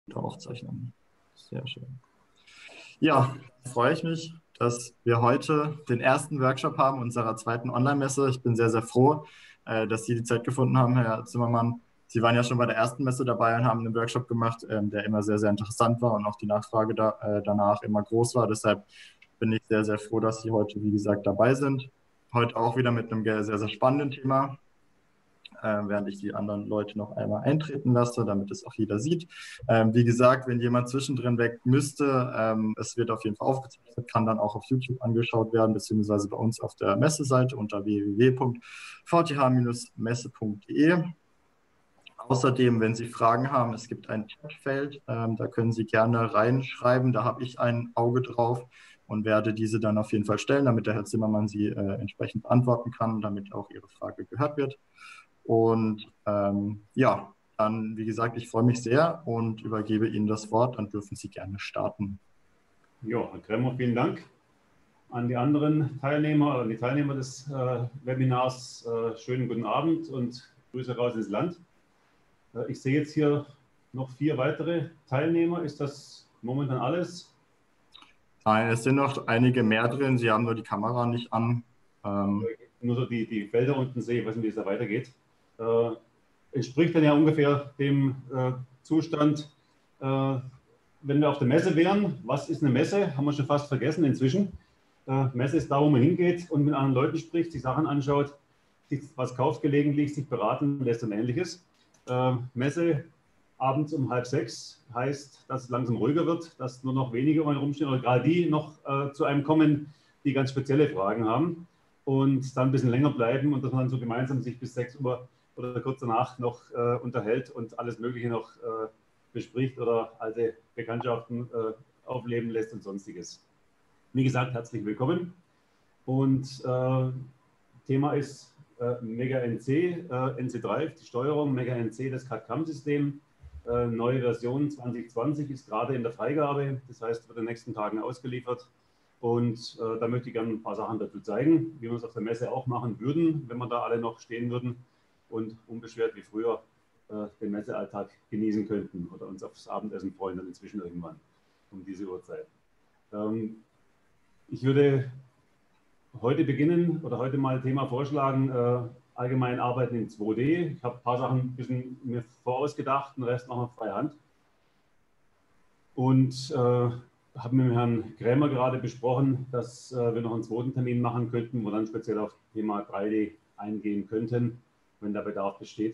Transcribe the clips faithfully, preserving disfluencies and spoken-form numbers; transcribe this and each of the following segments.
Aufzeichnung. Sehr schön. Ja, freue ich mich, dass wir heute den ersten Workshop haben unserer zweiten Online-Messe. Ich bin sehr, sehr froh, äh, dass Sie die Zeit gefunden haben, Herr Zimmermann. Sie waren ja schon bei der ersten Messe dabei und haben einen Workshop gemacht, ähm, der immer sehr, sehr interessant war und auch die Nachfrage da, äh, danach immer groß war. Deshalb bin ich sehr, sehr froh, dass Sie heute, wie gesagt, dabei sind. Heute auch wieder mit einem sehr, sehr spannenden Thema. Äh, während ich die anderen Leute noch einmal eintreten lasse, damit es auch jeder sieht. Ähm, wie gesagt, wenn jemand zwischendrin weg müsste, ähm, es wird auf jeden Fall aufgezeichnet, kann dann auch auf YouTube angeschaut werden, beziehungsweise bei uns auf der Messeseite unter w w w punkt v t h messe punkt d e. Außerdem, wenn Sie Fragen haben, es gibt ein Chatfeld, ähm, da können Sie gerne reinschreiben, da habe ich ein Auge drauf und werde diese dann auf jeden Fall stellen, damit der Herr Zimmermann sie äh, entsprechend beantworten kann, damit auch Ihre Frage gehört wird. Und ähm, ja, dann, wie gesagt, ich freue mich sehr und übergebe Ihnen das Wort. Dann dürfen Sie gerne starten. Ja, Herr Kremmer, vielen Dank an die anderen Teilnehmer, an die Teilnehmer des äh, Webinars. Äh, schönen guten Abend und Grüße raus ins Land. Äh, ich sehe jetzt hier noch vier weitere Teilnehmer. Ist das momentan alles? Nein, es sind noch einige mehr drin. Sie haben nur die Kamera nicht an. Ähm, nur so die, die Felder unten sehe, ich weiß nicht, wie es da weitergeht. Äh, entspricht dann ja ungefähr dem äh, Zustand, äh, wenn wir auf der Messe wären. Was ist eine Messe? Haben wir schon fast vergessen inzwischen. Äh, Messe ist da, wo man hingeht und mit anderen Leuten spricht, sich Sachen anschaut, sich was kauft gelegentlich, sich beraten lässt und Ähnliches. Äh, Messe abends um halb sechs heißt, dass es langsam ruhiger wird, dass nur noch wenige um einen rumstehen oder gerade die noch äh, zu einem kommen, die ganz spezielle Fragen haben und dann ein bisschen länger bleiben und dass man dann so gemeinsam sich bis sechs Uhr oder kurz danach noch äh, unterhält und alles Mögliche noch äh, bespricht oder alte Bekanntschaften äh, aufleben lässt und Sonstiges. Wie gesagt, herzlich willkommen. Und äh, Thema ist äh, Mega N C, äh, N C Drive, die Steuerung, Mega N C, das C A D-C A M-System. Äh, neue Version zwanzig zwanzig ist gerade in der Freigabe, das heißt, wird in den nächsten Tagen ausgeliefert. Und äh, da möchte ich gerne ein paar Sachen dazu zeigen, wie wir es auf der Messe auch machen würden, wenn wir da alle noch stehen würden und unbeschwert wie früher äh, den Messealltag genießen könnten oder uns aufs Abendessen freuen, dann inzwischen irgendwann um diese Uhrzeit. Ähm, ich würde heute beginnen oder heute mal ein Thema vorschlagen, äh, allgemein arbeiten in zwei D. Ich habe ein paar Sachen ein bisschen mir vorausgedacht, den Rest machen wir freie Hand. Und äh, habe mit Herrn Krämer gerade besprochen, dass äh, wir noch einen zweiten Termin machen könnten, wo dann speziell auf das Thema drei D eingehen könnten, wenn der Bedarf besteht.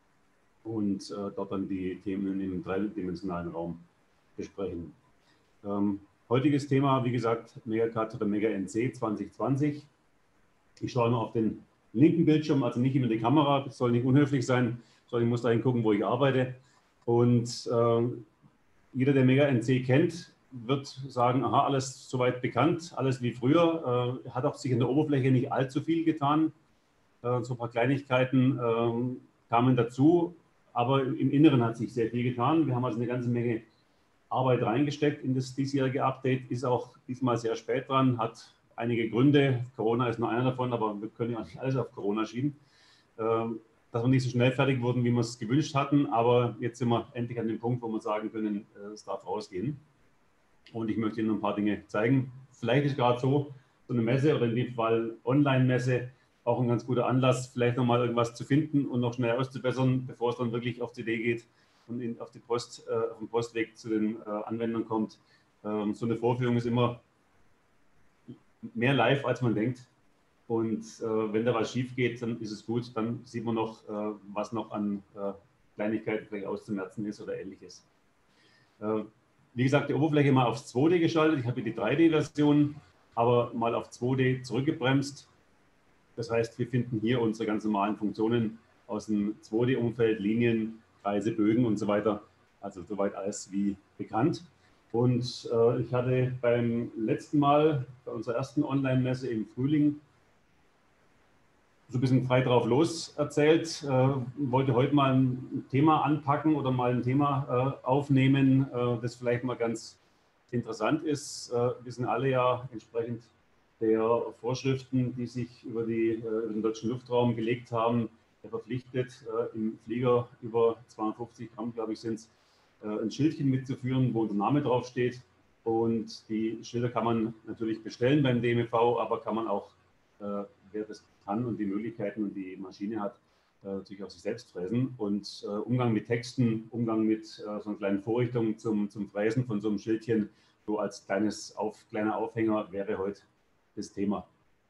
Und äh, dort dann die Themen im dreidimensionalen Raum besprechen. Ähm, heutiges Thema, wie gesagt, MegaCAD oder Mega N C zwanzig zwanzig. Ich schaue nur auf den linken Bildschirm, also nicht immer die Kamera, das soll nicht unhöflich sein, sondern ich muss dahin gucken, wo ich arbeite. Und äh, jeder, der Mega N C kennt, wird sagen, aha, alles soweit bekannt, alles wie früher. Äh, hat auch sich in der Oberfläche nicht allzu viel getan. Äh, so ein paar Kleinigkeiten äh, kamen dazu, aber im Inneren hat sich sehr viel getan. Wir haben also eine ganze Menge Arbeit reingesteckt in das diesjährige Update, ist auch diesmal sehr spät dran, hat einige Gründe. Corona ist nur einer davon, aber wir können ja nicht alles auf Corona schieben. Äh, dass wir nicht so schnell fertig wurden, wie wir es gewünscht hatten. Aber jetzt sind wir endlich an dem Punkt, wo wir sagen können, es darf rausgehen. Und ich möchte Ihnen ein paar Dinge zeigen. Vielleicht ist gerade so, so eine Messe oder in dem Fall Online-Messe auch ein ganz guter Anlass, vielleicht nochmal irgendwas zu finden und noch schnell auszubessern, bevor es dann wirklich auf C D geht und in, auf, die Post, äh, auf den Postweg zu den äh, Anwendern kommt. Ähm, so eine Vorführung ist immer mehr live, als man denkt. Und äh, wenn da was schief geht, dann ist es gut, dann sieht man noch, äh, was noch an äh, Kleinigkeiten vielleicht auszumerzen ist oder ähnliches. Äh, wie gesagt, die Oberfläche mal aufs zwei D geschaltet. Ich habe die drei D-Version, aber mal auf zwei D zurückgebremst. Das heißt, wir finden hier unsere ganz normalen Funktionen aus dem zwei D-Umfeld, Linien, Kreise, Bögen und so weiter. Also soweit alles wie bekannt. Und äh, ich hatte beim letzten Mal, bei unserer ersten Online-Messe im Frühling, so ein bisschen frei drauf los erzählt, äh, wollte heute mal ein Thema anpacken oder mal ein Thema äh, aufnehmen, äh, das vielleicht mal ganz interessant ist. Äh, wir sind alle ja entsprechend der Vorschriften, die sich über, die, äh, über den deutschen Luftraum gelegt haben, verpflichtet, äh, im Flieger über zweihundertfünfzig Gramm, glaube ich, sind es, äh, ein Schildchen mitzuführen, wo unser Name draufsteht. Und die Schilder kann man natürlich bestellen beim D M E V, aber kann man auch, äh, wer das kann und die Möglichkeiten und die Maschine hat, äh, natürlich auch sich selbst fräsen. Und äh, Umgang mit Texten, Umgang mit äh, so einer kleinen Vorrichtung zum, zum Fräsen von so einem Schildchen, so als kleines Auf, kleiner Aufhänger wäre heute das Thema.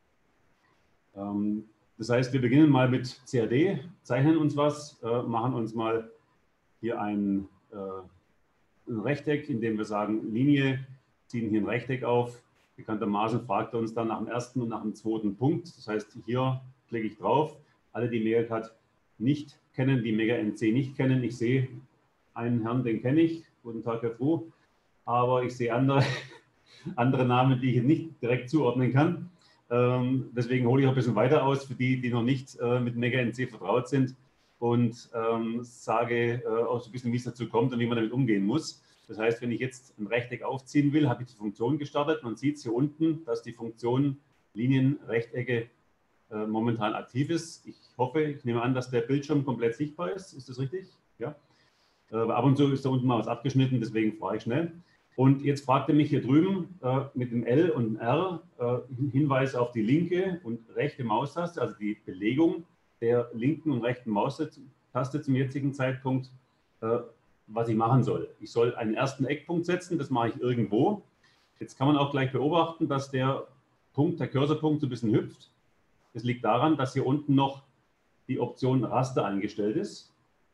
Ähm, das heißt, wir beginnen mal mit C A D, zeichnen uns was, äh, machen uns mal hier ein äh, ein Rechteck, in dem wir sagen, Linie, ziehen hier ein Rechteck auf. Bekanntermaßen fragt er uns dann nach dem ersten und nach dem zweiten Punkt. Das heißt, hier klicke ich drauf. Alle, die MegaCAD nicht kennen, die Mega N C nicht kennen, ich sehe einen Herrn, den kenne ich. Guten Tag, Herr Froh. Aber ich sehe andere, andere Namen, die ich nicht direkt zuordnen kann. Ähm, deswegen hole ich auch ein bisschen weiter aus für die, die noch nicht äh, mit Mega N C vertraut sind. Und ähm, sage äh, auch so ein bisschen, wie es dazu kommt und wie man damit umgehen muss. Das heißt, wenn ich jetzt ein Rechteck aufziehen will, habe ich die Funktion gestartet. Man sieht es hier unten, dass die Funktion Linien, Rechtecke äh, momentan aktiv ist. Ich hoffe, ich nehme an, dass der Bildschirm komplett sichtbar ist. Ist das richtig? Ja. Äh, ab und zu ist da unten mal was abgeschnitten, deswegen frage ich schnell. Und jetzt fragt er mich hier drüben äh, mit dem L und dem R äh, Hinweis auf die linke und rechte Maustaste, also die Belegung der linken und rechten Maustaste zum jetzigen Zeitpunkt, äh, was ich machen soll. Ich soll einen ersten Eckpunkt setzen, das mache ich irgendwo. Jetzt kann man auch gleich beobachten, dass der Punkt, der Cursorpunkt so ein bisschen hüpft. Das liegt daran, dass hier unten noch die Option Raster eingestellt ist.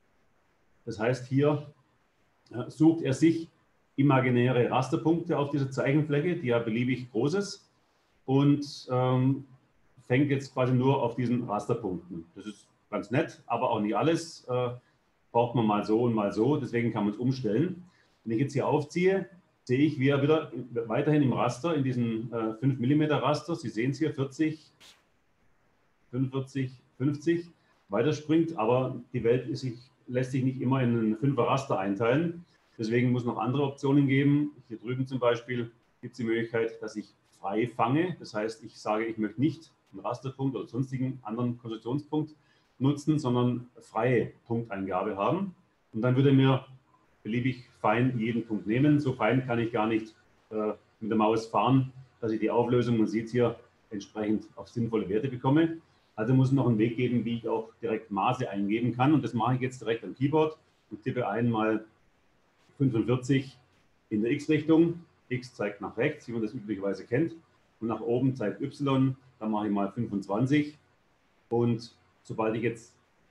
Das heißt, hier äh, sucht er sich imaginäre Rasterpunkte auf dieser Zeichenfläche, die ja beliebig groß ist, und ähm, fängt jetzt quasi nur auf diesen Rasterpunkten. Das ist ganz nett, aber auch nicht alles. Äh, braucht man mal so und mal so, deswegen kann man es umstellen. Wenn ich jetzt hier aufziehe, sehe ich, wie er wieder weiterhin im Raster, in diesem äh, fünf Millimeter Raster, Sie sehen es hier, vierzig, fünfundvierzig, fünfzig, weiterspringt, aber die Welt ist sich, lässt sich nicht immer in einen fünfer Raster einteilen. Deswegen muss es noch andere Optionen geben. Hier drüben zum Beispiel gibt es die Möglichkeit, dass ich frei fange. Das heißt, ich sage, ich möchte nicht einen Rasterpunkt oder sonstigen anderen Konstruktionspunkt nutzen, sondern freie Punkteingabe haben. Und dann würde mir beliebig fein jeden Punkt nehmen. So fein kann ich gar nicht äh, mit der Maus fahren, dass ich die Auflösung, man sieht hier, entsprechend auf sinnvolle Werte bekomme. Also muss es noch einen Weg geben, wie ich auch direkt Maße eingeben kann. Und das mache ich jetzt direkt am Keyboard und tippe einmal fünfundvierzig in der X-Richtung. X zeigt nach rechts, wie man das üblicherweise kennt. Und nach oben zeigt Y. Dann mache ich mal fünfundzwanzig. Und sobald ich jetzt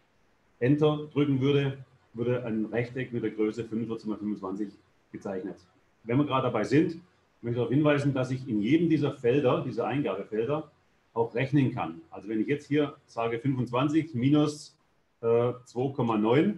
Enter drücken würde, würde ein Rechteck mit der Größe fünfundvierzig mal fünfundzwanzig gezeichnet. Wenn wir gerade dabei sind, möchte ich darauf hinweisen, dass ich in jedem dieser Felder, dieser Eingabefelder, auch rechnen kann. Also wenn ich jetzt hier sage fünfundzwanzig minus äh, zwei Komma neun,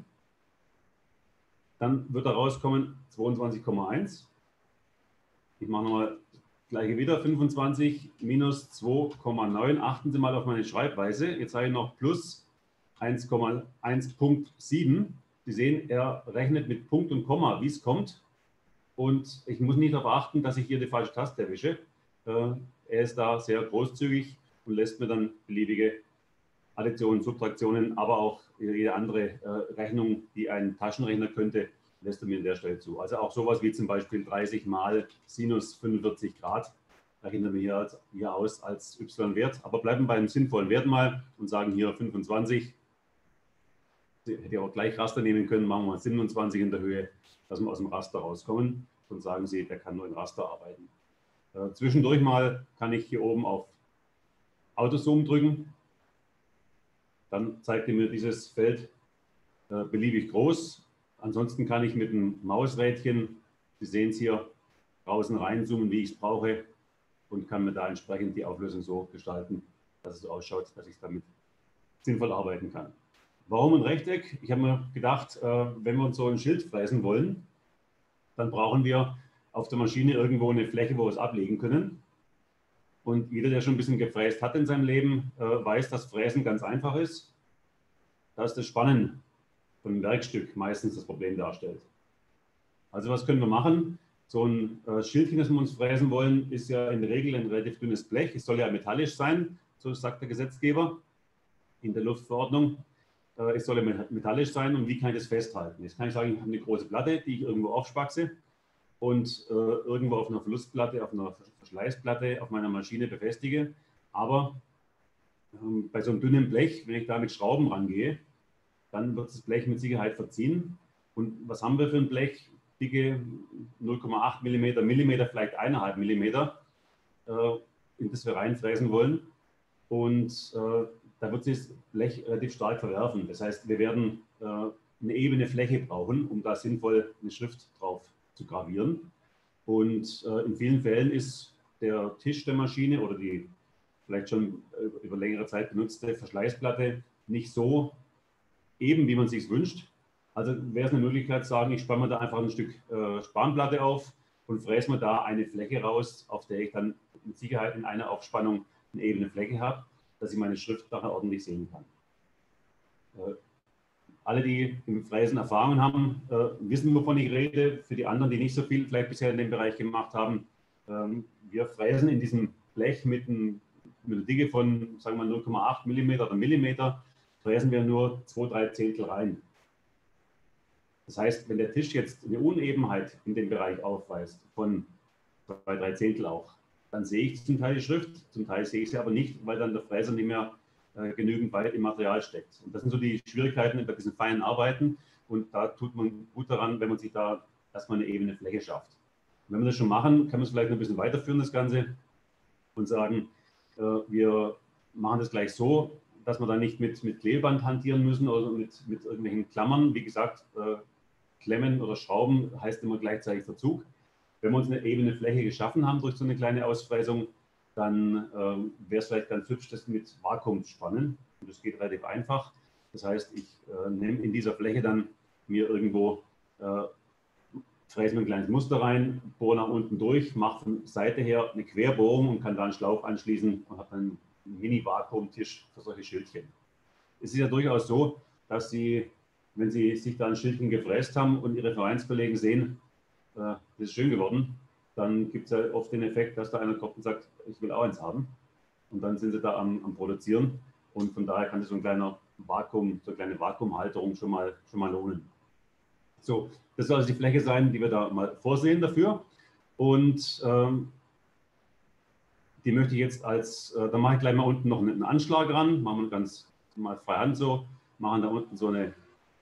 dann wird da rauskommen zweiundzwanzig Komma eins. Ich mache nochmal das gleiche wieder, fünfundzwanzig minus zwei Komma neun. Achten Sie mal auf meine Schreibweise. Jetzt habe ich noch plus eins Komma eins Punkt sieben. Sie sehen, er rechnet mit Punkt und Komma, wie es kommt. Und ich muss nicht darauf achten, dass ich hier die falsche Taste erwische. Äh, er ist da sehr großzügig und lässt mir dann beliebige Additionen, Subtraktionen, aber auch jede andere äh, Rechnung, die ein Taschenrechner könnte, lässt er mir an der Stelle zu. Also auch sowas wie zum Beispiel dreißig mal Sinus fünfundvierzig Grad, rechnen wir hier, als, hier aus als Y-Wert. Aber bleiben bei einem sinnvollen Wert mal und sagen hier fünfundzwanzig. Hätte ich auch gleich Raster nehmen können, machen wir mal siebenundzwanzig in der Höhe, dass wir aus dem Raster rauskommen. Und sagen Sie, der kann nur in Raster arbeiten. Äh, zwischendurch mal kann ich hier oben auf Autozoom drücken. Dann zeigt er mir dieses Feld äh, beliebig groß. Ansonsten kann ich mit dem Mausrädchen, Sie sehen es hier, draußen reinzoomen, wie ich es brauche, und kann mir da entsprechend die Auflösung so gestalten, dass es so ausschaut, dass ich damit sinnvoll arbeiten kann. Warum ein Rechteck? Ich habe mir gedacht, äh, wenn wir uns so ein Schild fräsen wollen, dann brauchen wir auf der Maschine irgendwo eine Fläche, wo wir es ablegen können. Und jeder, der schon ein bisschen gefräst hat in seinem Leben, äh, weiß, dass Fräsen ganz einfach ist. Da ist das Spannen von einem Werkstück meistens das Problem darstellt. Also was können wir machen? So ein äh, Schildchen, das wir uns fräsen wollen, ist ja in der Regel ein relativ dünnes Blech. Es soll ja metallisch sein, so sagt der Gesetzgeber in der Luftverordnung. Äh, es soll metallisch sein und wie kann ich das festhalten? Jetzt kann ich sagen, ich habe eine große Platte, die ich irgendwo aufspackse und äh, irgendwo auf einer Verlustplatte, auf einer Verschleißplatte auf meiner Maschine befestige. Aber ähm, bei so einem dünnen Blech, wenn ich da mit Schrauben rangehe, dann wird das Blech mit Sicherheit verziehen. Und was haben wir für ein Blech? Dicke null Komma acht Millimeter, Millimeter, vielleicht eineinhalb Millimeter, äh, in das wir reinfräsen wollen. Und äh, da wird sich das Blech relativ stark verwerfen. Das heißt, wir werden äh, eine ebene Fläche brauchen, um da sinnvoll eine Schrift drauf zu gravieren. Und äh, in vielen Fällen ist der Tisch der Maschine oder die vielleicht schon äh, über längere Zeit benutzte Verschleißplatte nicht so eben, wie man es sich wünscht. Also wäre es eine Möglichkeit zu sagen, ich spanne mir da einfach ein Stück äh, Spanplatte auf und fräse mir da eine Fläche raus, auf der ich dann mit Sicherheit in einer Aufspannung eine ebene Fläche habe, dass ich meine Schrift nachher ordentlich sehen kann. Äh, alle, die im Fräsen Erfahrungen haben, äh, wissen, wovon ich rede. Für die anderen, die nicht so viel vielleicht bisher in dem Bereich gemacht haben, ähm, wir fräsen in diesem Blech mit, ein, mit einer Dicke von, sagen wir mal, null Komma acht Millimeter oder Millimeter, fräsen wir nur zwei, drei Zehntel rein. Das heißt, wenn der Tisch jetzt eine Unebenheit in dem Bereich aufweist, von zwei, drei Zehntel auch, dann sehe ich zum Teil die Schrift, zum Teil sehe ich sie aber nicht, weil dann der Fräser nicht mehr äh, genügend weit im Material steckt. Und das sind so die Schwierigkeiten bei diesen feinen Arbeiten. Und da tut man gut daran, wenn man sich da erstmal eine ebene Fläche schafft. Und wenn wir das schon machen, kann man es vielleicht noch ein bisschen weiterführen, das Ganze, und sagen, äh, wir machen das gleich so, dass wir da nicht mit, mit Klebeband hantieren müssen oder mit, mit irgendwelchen Klammern. Wie gesagt, äh, Klemmen oder Schrauben heißt immer gleichzeitig Verzug. Wenn wir uns eine ebene Fläche geschaffen haben durch so eine kleine Ausfräsung, dann äh, wäre es vielleicht ganz hübsch, das mit Vakuum zu spannen. Und das geht relativ einfach. Das heißt, ich äh, nehme in dieser Fläche dann mir irgendwo, äh, fräse mir ein kleines Muster rein, bohre nach unten durch, mache von Seite her eine Querbohrung und kann da einen Schlauch anschließen und habe dann einen Mini-Vakuumtisch für solche Schildchen. Es ist ja durchaus so, dass Sie, wenn Sie sich da ein Schildchen gefräst haben und Ihre Vereinskollegen sehen, äh, das ist schön geworden, dann gibt es ja oft den Effekt, dass da einer kommt und sagt, ich will auch eins haben. Und dann sind Sie da am, am Produzieren. Und von daher kann sich so ein kleiner Vakuum, so eine kleine Vakuumhalterung schon mal, schon mal lohnen. So, das soll also die Fläche sein, die wir da mal vorsehen dafür. Und ähm, die möchte ich jetzt als, äh, da mache ich gleich mal unten noch einen Anschlag ran, machen wir ganz mal freihand so, machen da unten so eine,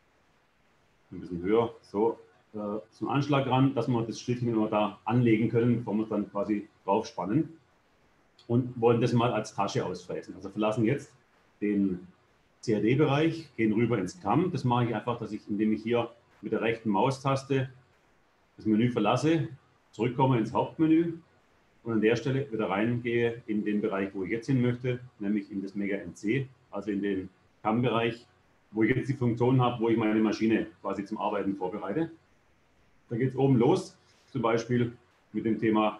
ein bisschen höher, so, äh, so einen Anschlag ran, dass wir das Schildchen immer da anlegen können, bevor wir es dann quasi draufspannen. Und wollen das mal als Tasche ausfräsen. Also verlassen jetzt den C A D-Bereich, gehen rüber ins C A M. Das mache ich einfach, dass ich, indem ich hier mit der rechten Maustaste das Menü verlasse, zurückkomme ins Hauptmenü und an der Stelle wieder reingehe in den Bereich, wo ich jetzt hin möchte, nämlich in das Mega M C, also in den C A M-Bereich, wo ich jetzt die Funktion habe, wo ich meine Maschine quasi zum Arbeiten vorbereite. Da geht es oben los, zum Beispiel mit dem Thema,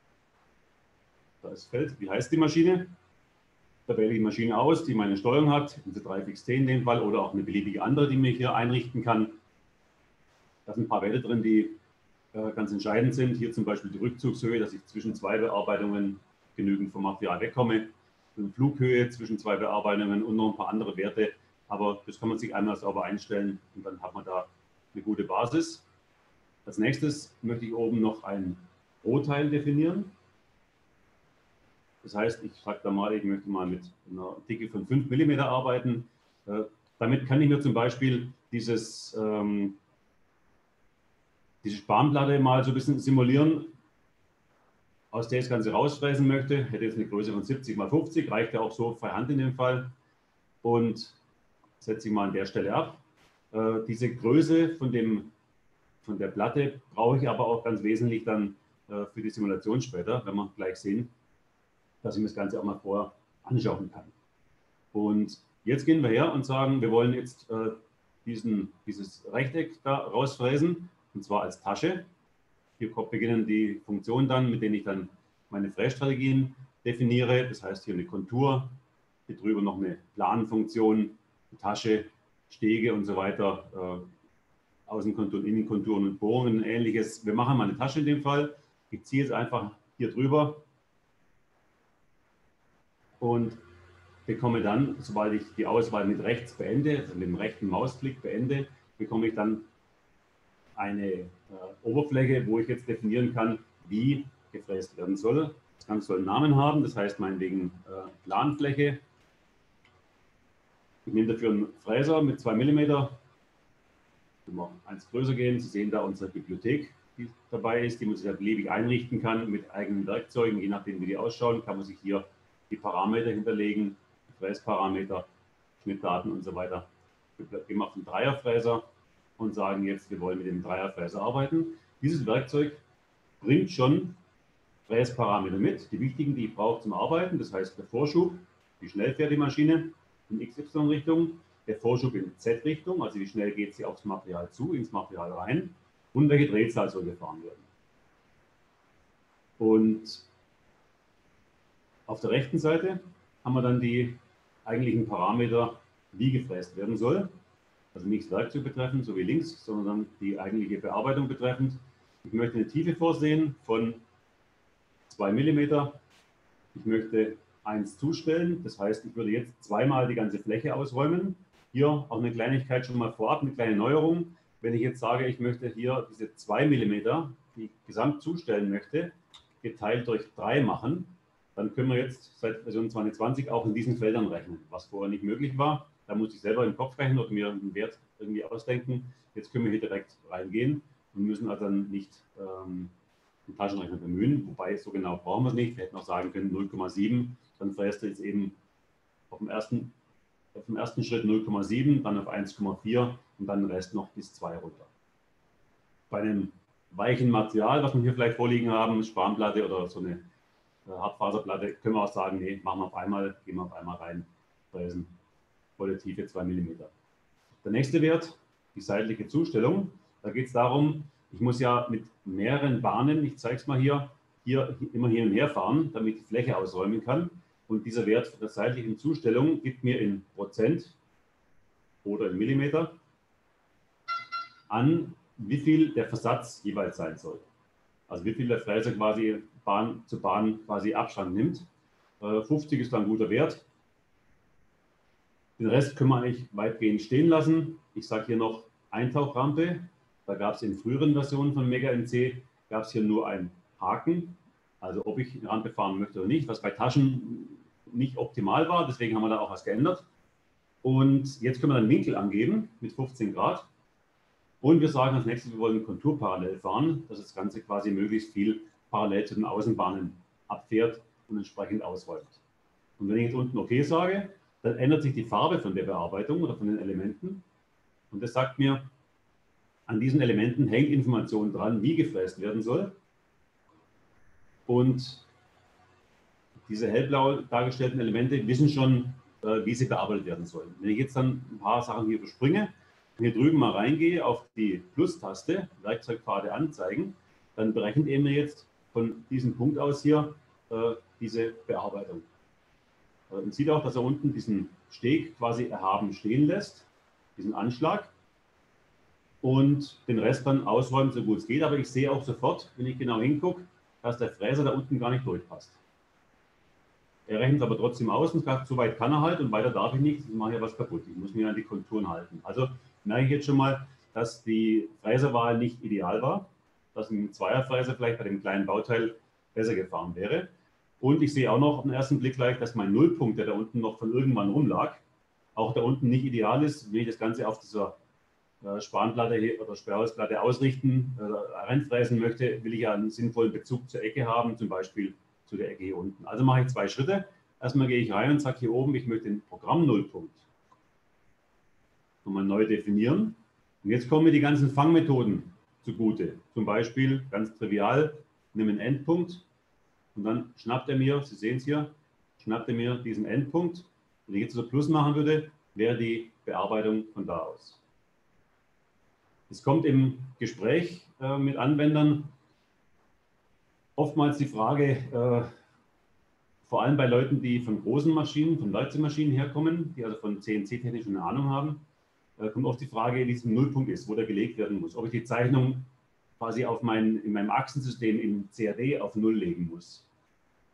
da ist Feld, wie heißt die Maschine? Da wähle ich die Maschine aus, die meine Steuerung hat, diese drei X T in dem Fall, oder auch eine beliebige andere, die mir hier einrichten kann. Da sind ein paar Werte drin, die äh, ganz entscheidend sind. Hier zum Beispiel die Rückzugshöhe, dass ich zwischen zwei Bearbeitungen genügend vom Material wegkomme. Eine Flughöhe zwischen zwei Bearbeitungen und noch ein paar andere Werte. Aber das kann man sich einmal sauber einstellen und dann hat man da eine gute Basis. Als nächstes möchte ich oben noch ein Rohteil definieren. Das heißt, ich sage da mal, ich möchte mal mit einer Dicke von fünf Millimeter arbeiten. Äh, damit kann ich mir zum Beispiel dieses, ähm, diese Spanplatte mal so ein bisschen simulieren, aus der ich das Ganze rausfräsen möchte. Hätte jetzt eine Größe von siebzig mal fünfzig, reicht ja auch so frei Hand in dem Fall. Und setze ich mal an der Stelle ab. Äh, diese Größe von, dem, von der Platte brauche ich aber auch ganz wesentlich dann äh, für die Simulation später, wenn wir gleich sehen, dass ich mir das Ganze auch mal vorher anschauen kann. Und jetzt gehen wir her und sagen, wir wollen jetzt äh, diesen, dieses Rechteck da rausfräsen, und zwar als Tasche. Hier beginnen die Funktionen dann, mit denen ich dann meine Frässtrategien definiere. Das heißt hier eine Kontur, hier drüber noch eine Planfunktion, Tasche, Stege und so weiter, äh, Außenkonturen, Innenkonturen und Bohrungen und ähnliches. Wir machen mal eine Tasche in dem Fall. Ich ziehe jetzt einfach hier drüber und bekomme dann, sobald ich die Auswahl mit rechts beende, also mit dem rechten Mausklick beende, bekomme ich dann eine äh, Oberfläche, wo ich jetzt definieren kann, wie gefräst werden soll. Das Ganze soll einen Namen haben, das heißt meinetwegen äh, Planfläche. Ich nehme dafür einen Fräser mit zwei Millimeter. Wenn wir eins größer gehen, Sie sehen da unsere Bibliothek, die dabei ist, die man sich ja beliebig einrichten kann mit eigenen Werkzeugen. Je nachdem, wie die ausschauen, kann man sich hier die Parameter hinterlegen, Fräsparameter, Schnittdaten und so weiter. Wir gehen auf den Dreierfräser und sagen jetzt, wir wollen mit dem Dreierfräser arbeiten. Dieses Werkzeug bringt schon Fräsparameter mit, die wichtigen, die ich brauche zum Arbeiten. Das heißt, der Vorschub, wie schnell fährt die Maschine in X Y-Richtung, der Vorschub in Z-Richtung, also wie schnell geht sie aufs Material zu, ins Material rein und welche Drehzahl soll gefahren werden. Und auf der rechten Seite haben wir dann die eigentlichen Parameter, wie gefräst werden soll. Also nicht das Werkzeug betreffend, so wie links, sondern die eigentliche Bearbeitung betreffend. Ich möchte eine Tiefe vorsehen von zwei Millimeter. Ich möchte eins zustellen, das heißt, ich würde jetzt zweimal die ganze Fläche ausräumen. Hier auch eine Kleinigkeit schon mal vorab, eine kleine Neuerung. Wenn ich jetzt sage, ich möchte hier diese zwei Millimeter, die ich gesamt zustellen möchte, geteilt durch drei machen, dann können wir jetzt seit Version zwanzig zwanzig auch in diesen Feldern rechnen, was vorher nicht möglich war. Da muss ich selber im Kopf rechnen oder mir einen Wert irgendwie ausdenken. Jetzt können wir hier direkt reingehen und müssen also dann nicht ähm, einen Taschenrechner bemühen, wobei so genau brauchen wir es nicht. Wir hätten auch sagen können null Komma sieben, dann fräst du jetzt eben auf dem ersten, auf dem ersten Schritt null Komma sieben, dann auf eins Komma vier und dann den Rest noch bis zwei runter. Bei einem weichen Material, was wir hier vielleicht vorliegen haben, Spanplatte oder so eine Hartfaserplatte, können wir auch sagen, nee, machen wir auf einmal, gehen wir auf einmal rein, fräsen, volle Tiefe zwei Millimeter. Der nächste Wert, die seitliche Zustellung, da geht es darum, ich muss ja mit mehreren Bahnen, ich zeige es mal hier, hier immer hin und her fahren, damit ich die Fläche ausräumen kann. Und dieser Wert der seitlichen Zustellung gibt mir in Prozent oder in Millimeter an, wie viel der Versatz jeweils sein soll. Also wie viel der Fräser quasi Bahn zu Bahn quasi Abstand nimmt. fünfzig ist dann ein guter Wert. Den Rest können wir eigentlich weitgehend stehen lassen. Ich sage hier noch Eintauchrampe. Da gab es in früheren Versionen von Mega M C, gab es hier nur einen Haken. Also ob ich eine Rampe fahren möchte oder nicht, was bei Taschen nicht optimal war. Deswegen haben wir da auch was geändert. Und jetzt können wir dann Winkel angeben mit fünfzehn Grad. Und wir sagen als nächstes, wir wollen konturparallel fahren, dass das Ganze quasi möglichst viel parallel zu den Außenbahnen abfährt und entsprechend ausräumt. Und wenn ich jetzt unten OK sage, dann ändert sich die Farbe von der Bearbeitung oder von den Elementen. Und das sagt mir, an diesen Elementen hängt Information dran, wie gefräst werden soll. Und diese hellblau dargestellten Elemente wissen schon, wie sie bearbeitet werden sollen. Wenn ich jetzt dann ein paar Sachen hier überspringe, hier drüben mal reingehe auf die Plus-Taste, Werkzeugpfade anzeigen, dann berechnet er mir jetzt von diesem Punkt aus hier äh, diese Bearbeitung. Äh, man sieht auch, dass er unten diesen Steg quasi erhaben stehen lässt, diesen Anschlag, und den Rest dann ausräumt, so gut es geht. Aber ich sehe auch sofort, wenn ich genau hingucke, dass der Fräser da unten gar nicht durchpasst. Er rechnet es aber trotzdem aus und sagt, so weit kann er halt und weiter darf ich nicht, ich mache ja was kaputt. Ich muss mir an die Konturen halten. Also merke ich jetzt schon mal, dass die Fräserwahl nicht ideal war, dass ein Zweierfräser vielleicht bei dem kleinen Bauteil besser gefahren wäre. Und ich sehe auch noch auf den ersten Blick gleich, dass mein Nullpunkt, der da unten noch von irgendwann rumlag, auch da unten nicht ideal ist. Wenn ich das Ganze auf dieser äh, Spanplatte oder Sperrholzplatte ausrichten, äh, reinfräsen möchte, will ich ja einen sinnvollen Bezug zur Ecke haben, zum Beispiel zu der Ecke hier unten. Also mache ich zwei Schritte. Erstmal gehe ich rein und sage hier oben, ich möchte den Programm-Nullpunkt nochmal neu definieren. Und jetzt kommen mir die ganzen Fangmethoden zugute. Zum Beispiel, ganz trivial, nehme einen Endpunkt und dann schnappt er mir, Sie sehen es hier, schnappt er mir diesen Endpunkt. Wenn ich jetzt so Plus machen würde, wäre die Bearbeitung von da aus. Es kommt im Gespräch äh, mit Anwendern oftmals die Frage, äh, vor allem bei Leuten, die von großen Maschinen, von Werkzeugmaschinen herkommen, die also von C N C-technisch eine Ahnung haben, äh, kommt oft die Frage, wie diesem Nullpunkt ist, wo der gelegt werden muss. Ob ich die Zeichnung quasi auf mein, in meinem Achsensystem im C A D auf Null legen muss.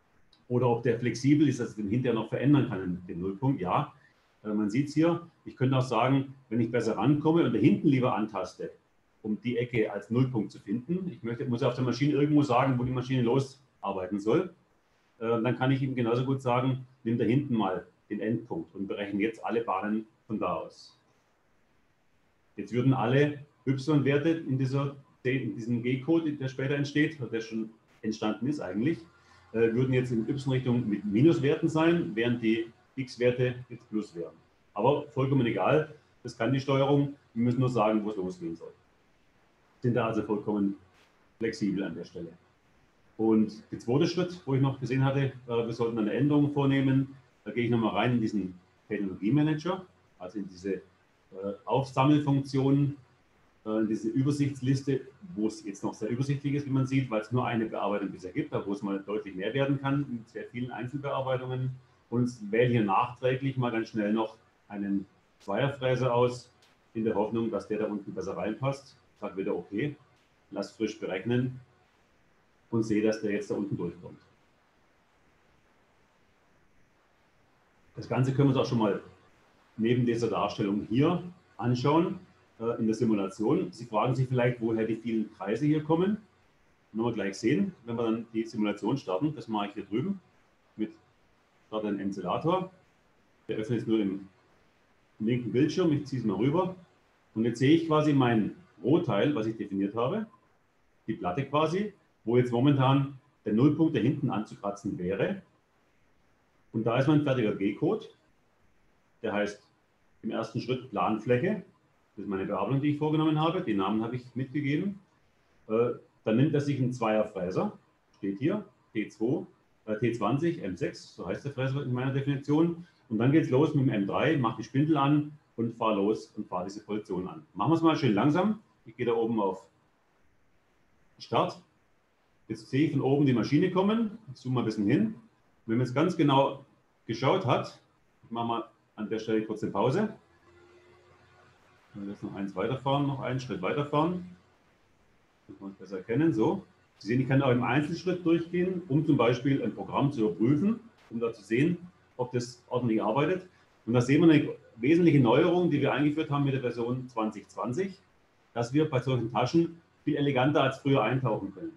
oder ob der flexibel ist, dass ich den hinterher noch verändern kann, den Nullpunkt. Ja, man sieht es hier. Ich könnte auch sagen, wenn ich besser rankomme und da hinten lieber antaste, um die Ecke als Nullpunkt zu finden. Ich möchte, muss auf der Maschine irgendwo sagen, wo die Maschine losarbeiten soll. Dann kann ich ihm genauso gut sagen, nimm da hinten mal den Endpunkt und berechne jetzt alle Bahnen von da aus. Jetzt würden alle Y-Werte in, dieser, in diesem G-Code, der später entsteht, der schon entstanden ist eigentlich, äh, würden jetzt in Y-Richtung mit Minuswerten sein, während die X-Werte jetzt Plus wären. Aber vollkommen egal, das kann die Steuerung, wir müssen nur sagen, wo es losgehen soll. Sind da also vollkommen flexibel an der Stelle. Und der zweite Schritt, wo ich noch gesehen hatte, äh, wir sollten eine Änderung vornehmen, da gehe ich nochmal rein in diesen Technologiemanager, also in diese äh, Aufsammelfunktion, äh, in diese Übersichtsliste, wo es jetzt noch sehr übersichtlich ist, wie man sieht, weil es nur eine Bearbeitung bisher gibt, aber wo es mal deutlich mehr werden kann mit sehr vielen Einzelbearbeitungen. Und wähle hier nachträglich mal ganz schnell noch einen Zweierfräser aus, in der Hoffnung, dass der da unten besser reinpasst. Sage wieder okay, lass frisch berechnen und sehe, dass der jetzt da unten durchkommt. Das Ganze können wir uns auch schon mal neben dieser Darstellung hier anschauen, äh, in der Simulation. Sie fragen sich vielleicht, woher die vielen Kreise hier kommen. Können wir gleich sehen, wenn wir dann die Simulation starten. Das mache ich hier drüben mit Start einen Enzilator. Der öffnet jetzt nur im linken Bildschirm. Ich ziehe es mal rüber. Und jetzt sehe ich quasi mein Rohteil, was ich definiert habe, die Platte quasi, wo jetzt momentan der Nullpunkt da hinten anzukratzen wäre. Und da ist mein fertiger G-Code. Der heißt im ersten Schritt Planfläche. Das ist meine Bearbeitung, die ich vorgenommen habe. Den Namen habe ich mitgegeben. Äh, dann nimmt er sich einen Zweierfräser, steht hier, T zwei, äh, T zwanzig, M sechs, so heißt der Fräser in meiner Definition. Und dann geht es los mit dem M drei, mache die Spindel an und fahre los und fahre diese Position an. Machen wir es mal schön langsam. Ich gehe da oben auf Start. Jetzt sehe ich von oben die Maschine kommen. Ich zoome mal ein bisschen hin. Wenn man jetzt ganz genau geschaut hat, ich mache mal an der Stelle kurz eine Pause. Ich will jetzt noch eins weiterfahren, noch einen Schritt weiterfahren. Das kann man besser erkennen. So. Sie sehen, ich kann auch im Einzelschritt durchgehen, um zum Beispiel ein Programm zu überprüfen, um da zu sehen, ob das ordentlich arbeitet. Und da sehen wir eine wesentliche Neuerung, die wir eingeführt haben mit der Version zwanzig zwanzig, dass wir bei solchen Taschen viel eleganter als früher eintauchen können.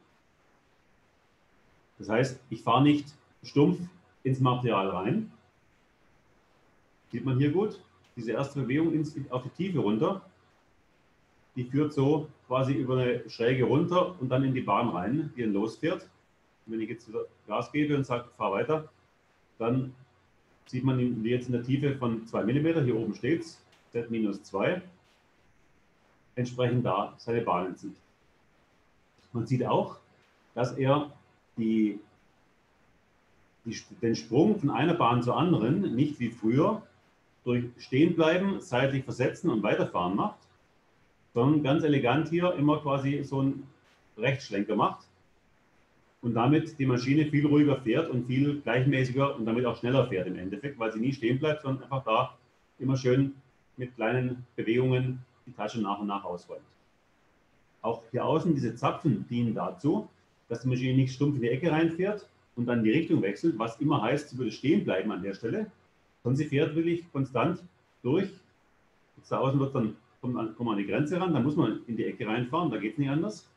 Das heißt, ich fahre nicht stumpf ins Material rein. Sieht man hier gut, diese erste Bewegung ins, auf die Tiefe runter, die führt so quasi über eine Schräge runter und dann in die Bahn rein, die dann losfährt. Und wenn ich jetzt wieder Gas gebe und sage, fahr weiter, dann sieht man jetzt in der Tiefe von zwei Millimeter, hier oben steht es, Z minus zwei, entsprechend da seine Bahnen zieht. Man sieht auch, dass er die, die, den Sprung von einer Bahn zur anderen nicht wie früher durch Stehenbleiben, seitlich versetzen und weiterfahren macht, sondern ganz elegant hier immer quasi so einen Rechtsschlenker macht und damit die Maschine viel ruhiger fährt und viel gleichmäßiger und damit auch schneller fährt im Endeffekt, weil sie nie stehen bleibt, sondern einfach da immer schön mit kleinen Bewegungen die Tasche nach und nach ausräumt. Auch hier außen diese Zapfen dienen dazu, dass die Maschine nicht stumpf in die Ecke reinfährt und dann die Richtung wechselt, was immer heißt, sie würde stehen bleiben an der Stelle, sondern sie fährt wirklich konstant durch. Jetzt da außen wird dann, kommt man, kommt man an die Grenze ran, dann muss man in die Ecke reinfahren, da geht es nicht anders.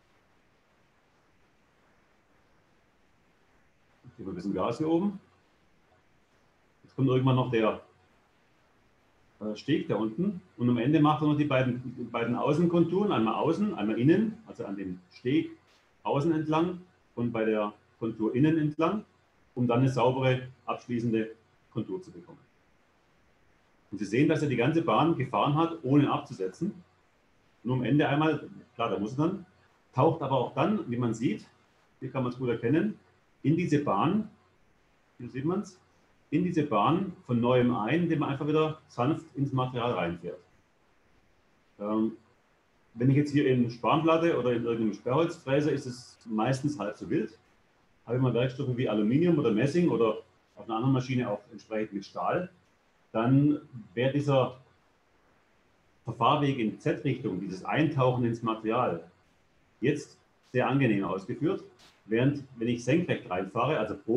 Ich gebe ein bisschen Gas hier oben. Jetzt kommt irgendwann noch der Steg da unten und am Ende macht er noch die beiden, die beiden Außenkonturen, einmal außen, einmal innen, also an dem Steg außen entlang und bei der Kontur innen entlang, um dann eine saubere abschließende Kontur zu bekommen. Und Sie sehen, dass er die ganze Bahn gefahren hat, ohne abzusetzen. Nur am Ende einmal, klar, da muss er dann, taucht aber auch dann, wie man sieht, hier kann man es gut erkennen, in diese Bahn, hier sieht man es, in diese Bahn von neuem ein, indem man einfach wieder sanft ins Material reinfährt. Ähm, wenn ich jetzt hier in Spanplatte oder in irgendeinem Sperrholzfräser, ist es meistens halb so wild. Habe ich mal Werkstoffe wie Aluminium oder Messing oder auf einer anderen Maschine auch entsprechend mit Stahl, dann wäre dieser Verfahrweg in Z-Richtung, dieses Eintauchen ins Material, jetzt sehr angenehm ausgeführt, während wenn ich senkrecht reinfahre, also bohre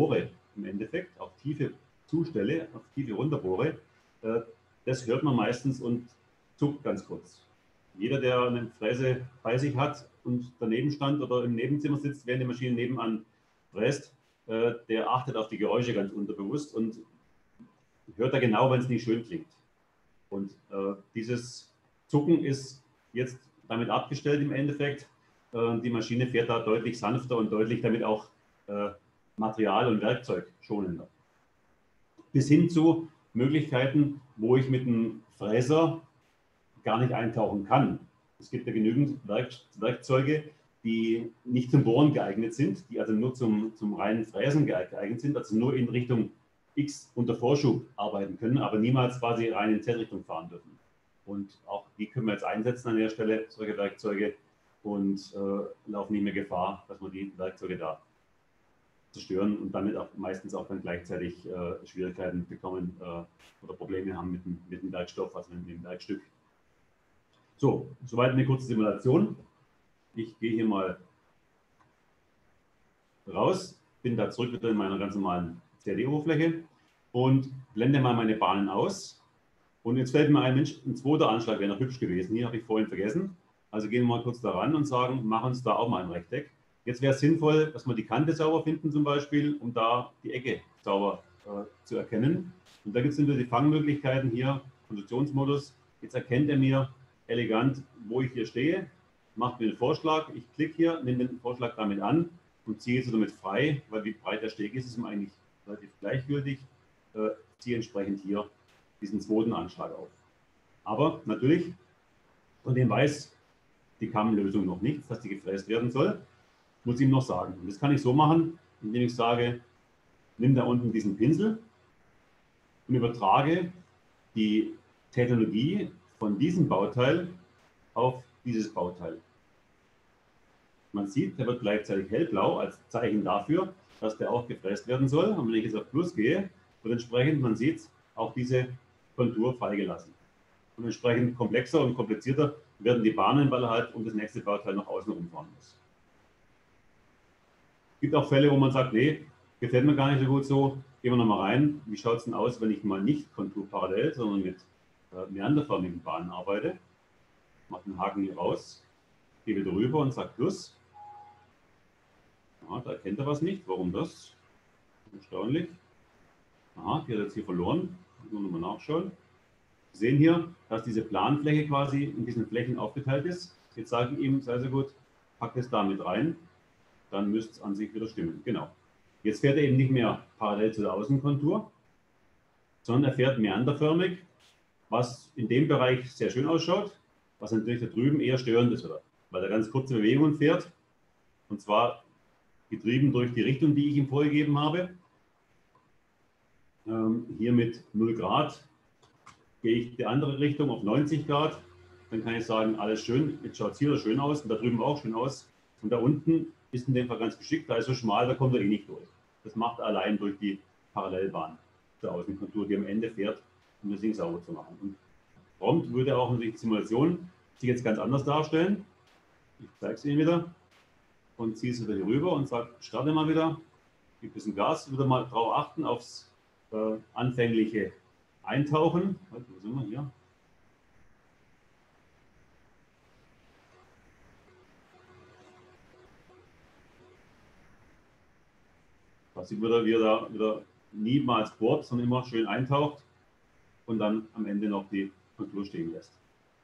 im Endeffekt, auf tiefe Zustelle, auf tiefe runterbohre, äh, das hört man meistens und zuckt ganz kurz. Jeder, der eine Fräse bei sich hat und daneben stand oder im Nebenzimmer sitzt, während die Maschine nebenan fräst, äh, der achtet auf die Geräusche ganz unterbewusst und hört da genau, wenn es nicht schön klingt. Und äh, dieses Zucken ist jetzt damit abgestellt im Endeffekt. Äh, die Maschine fährt da deutlich sanfter und deutlich damit auch äh, Material- und Werkzeug schonender. Bis hin zu Möglichkeiten, wo ich mit einem Fräser gar nicht eintauchen kann. Es gibt ja genügend Werk Werkzeuge, die nicht zum Bohren geeignet sind, die also nur zum, zum reinen Fräsen geeignet sind, also nur in Richtung X unter Vorschub arbeiten können, aber niemals quasi rein in Z-Richtung fahren dürfen. Und auch die können wir jetzt einsetzen an der Stelle, solche Werkzeuge, und äh, laufen nicht mehr Gefahr, dass wir die Werkzeuge da zerstören und damit auch meistens auch dann gleichzeitig äh, Schwierigkeiten bekommen äh, oder Probleme haben mit dem, mit dem Werkstoff, also mit dem Werkstück. So, soweit eine kurze Simulation. Ich gehe hier mal raus, bin da zurück wieder in meiner ganz normalen C A D-Oberfläche und blende mal meine Bahnen aus. Und jetzt fällt mir ein, Mensch, ein zweiter Anschlag wäre noch hübsch gewesen. Hier habe ich vorhin vergessen. Also gehen wir mal kurz da ran und sagen, machen uns da auch mal ein Rechteck. Jetzt wäre es sinnvoll, dass wir die Kante sauber finden zum Beispiel, um da die Ecke sauber äh, zu erkennen. Und da gibt es natürlich die Fangmöglichkeiten hier, Positionsmodus. Jetzt erkennt er mir elegant, wo ich hier stehe, macht mir einen Vorschlag. Ich klicke hier, nehme den Vorschlag damit an und ziehe jetzt damit frei, weil wie breit der Steg ist, ist ihm eigentlich relativ gleichgültig. Äh, ziehe entsprechend hier diesen zweiten Anschlag auf. Aber natürlich, von dem weiß die Kammenlösung noch nichts, dass die gefräst werden soll, muss ich ihm noch sagen. Und das kann ich so machen, indem ich sage, nimm da unten diesen Pinsel und übertrage die Technologie von diesem Bauteil auf dieses Bauteil. Man sieht, der wird gleichzeitig hellblau als Zeichen dafür, dass der auch gefräst werden soll. Und wenn ich jetzt auf Plus gehe, wird entsprechend, man sieht, auch diese Kontur freigelassen. Und entsprechend komplexer und komplizierter werden die Bahnen, weil er halt um das nächste Bauteil noch außen rumfahren muss. Es gibt auch Fälle, wo man sagt, nee, gefällt mir gar nicht so gut so, gehen wir nochmal rein. Wie schaut es denn aus, wenn ich mal nicht konturparallel, sondern mit äh, meanderförmigen Bahnen arbeite? Mache den Haken hier raus, gehe wieder rüber und sage Plus. Ja, da erkennt er was nicht. Warum das? Erstaunlich. Aha, die hat jetzt hier verloren. Nur nochmal nachschauen. Sie sehen hier, dass diese Planfläche quasi in diesen Flächen aufgeteilt ist. Jetzt sage ich ihm, sei so gut, pack das da mit rein. Dann müsste es an sich wieder stimmen. Genau. Jetzt fährt er eben nicht mehr parallel zu der Außenkontur, sondern er fährt meanderförmig, was in dem Bereich sehr schön ausschaut, was natürlich da drüben eher störend ist, oder? Weil er ganz kurze Bewegungen fährt, und zwar getrieben durch die Richtung, die ich ihm vorgegeben habe. Ähm, hier mit null Grad gehe ich die andere Richtung auf neunzig Grad, dann kann ich sagen, alles schön, jetzt schaut es hier schön aus und da drüben auch schön aus. Und da unten ist in dem Fall ganz geschickt, da ist so schmal, da kommt er eh nicht durch. Das macht er allein durch die Parallelbahn der Außenkontur, die am Ende fährt, um das Ding sauber zu machen. Und prompt würde auch die Simulation sich jetzt ganz anders darstellen. Ich zeige es Ihnen wieder und ziehe es wieder hier rüber und sage, starte mal wieder, gib ein bisschen Gas, wieder mal darauf achten, aufs äh, anfängliche Eintauchen. Wo sind wir hier? Da sieht man, wie er da wieder niemals bohrt, sondern immer schön eintaucht und dann am Ende noch die Kontur stehen lässt.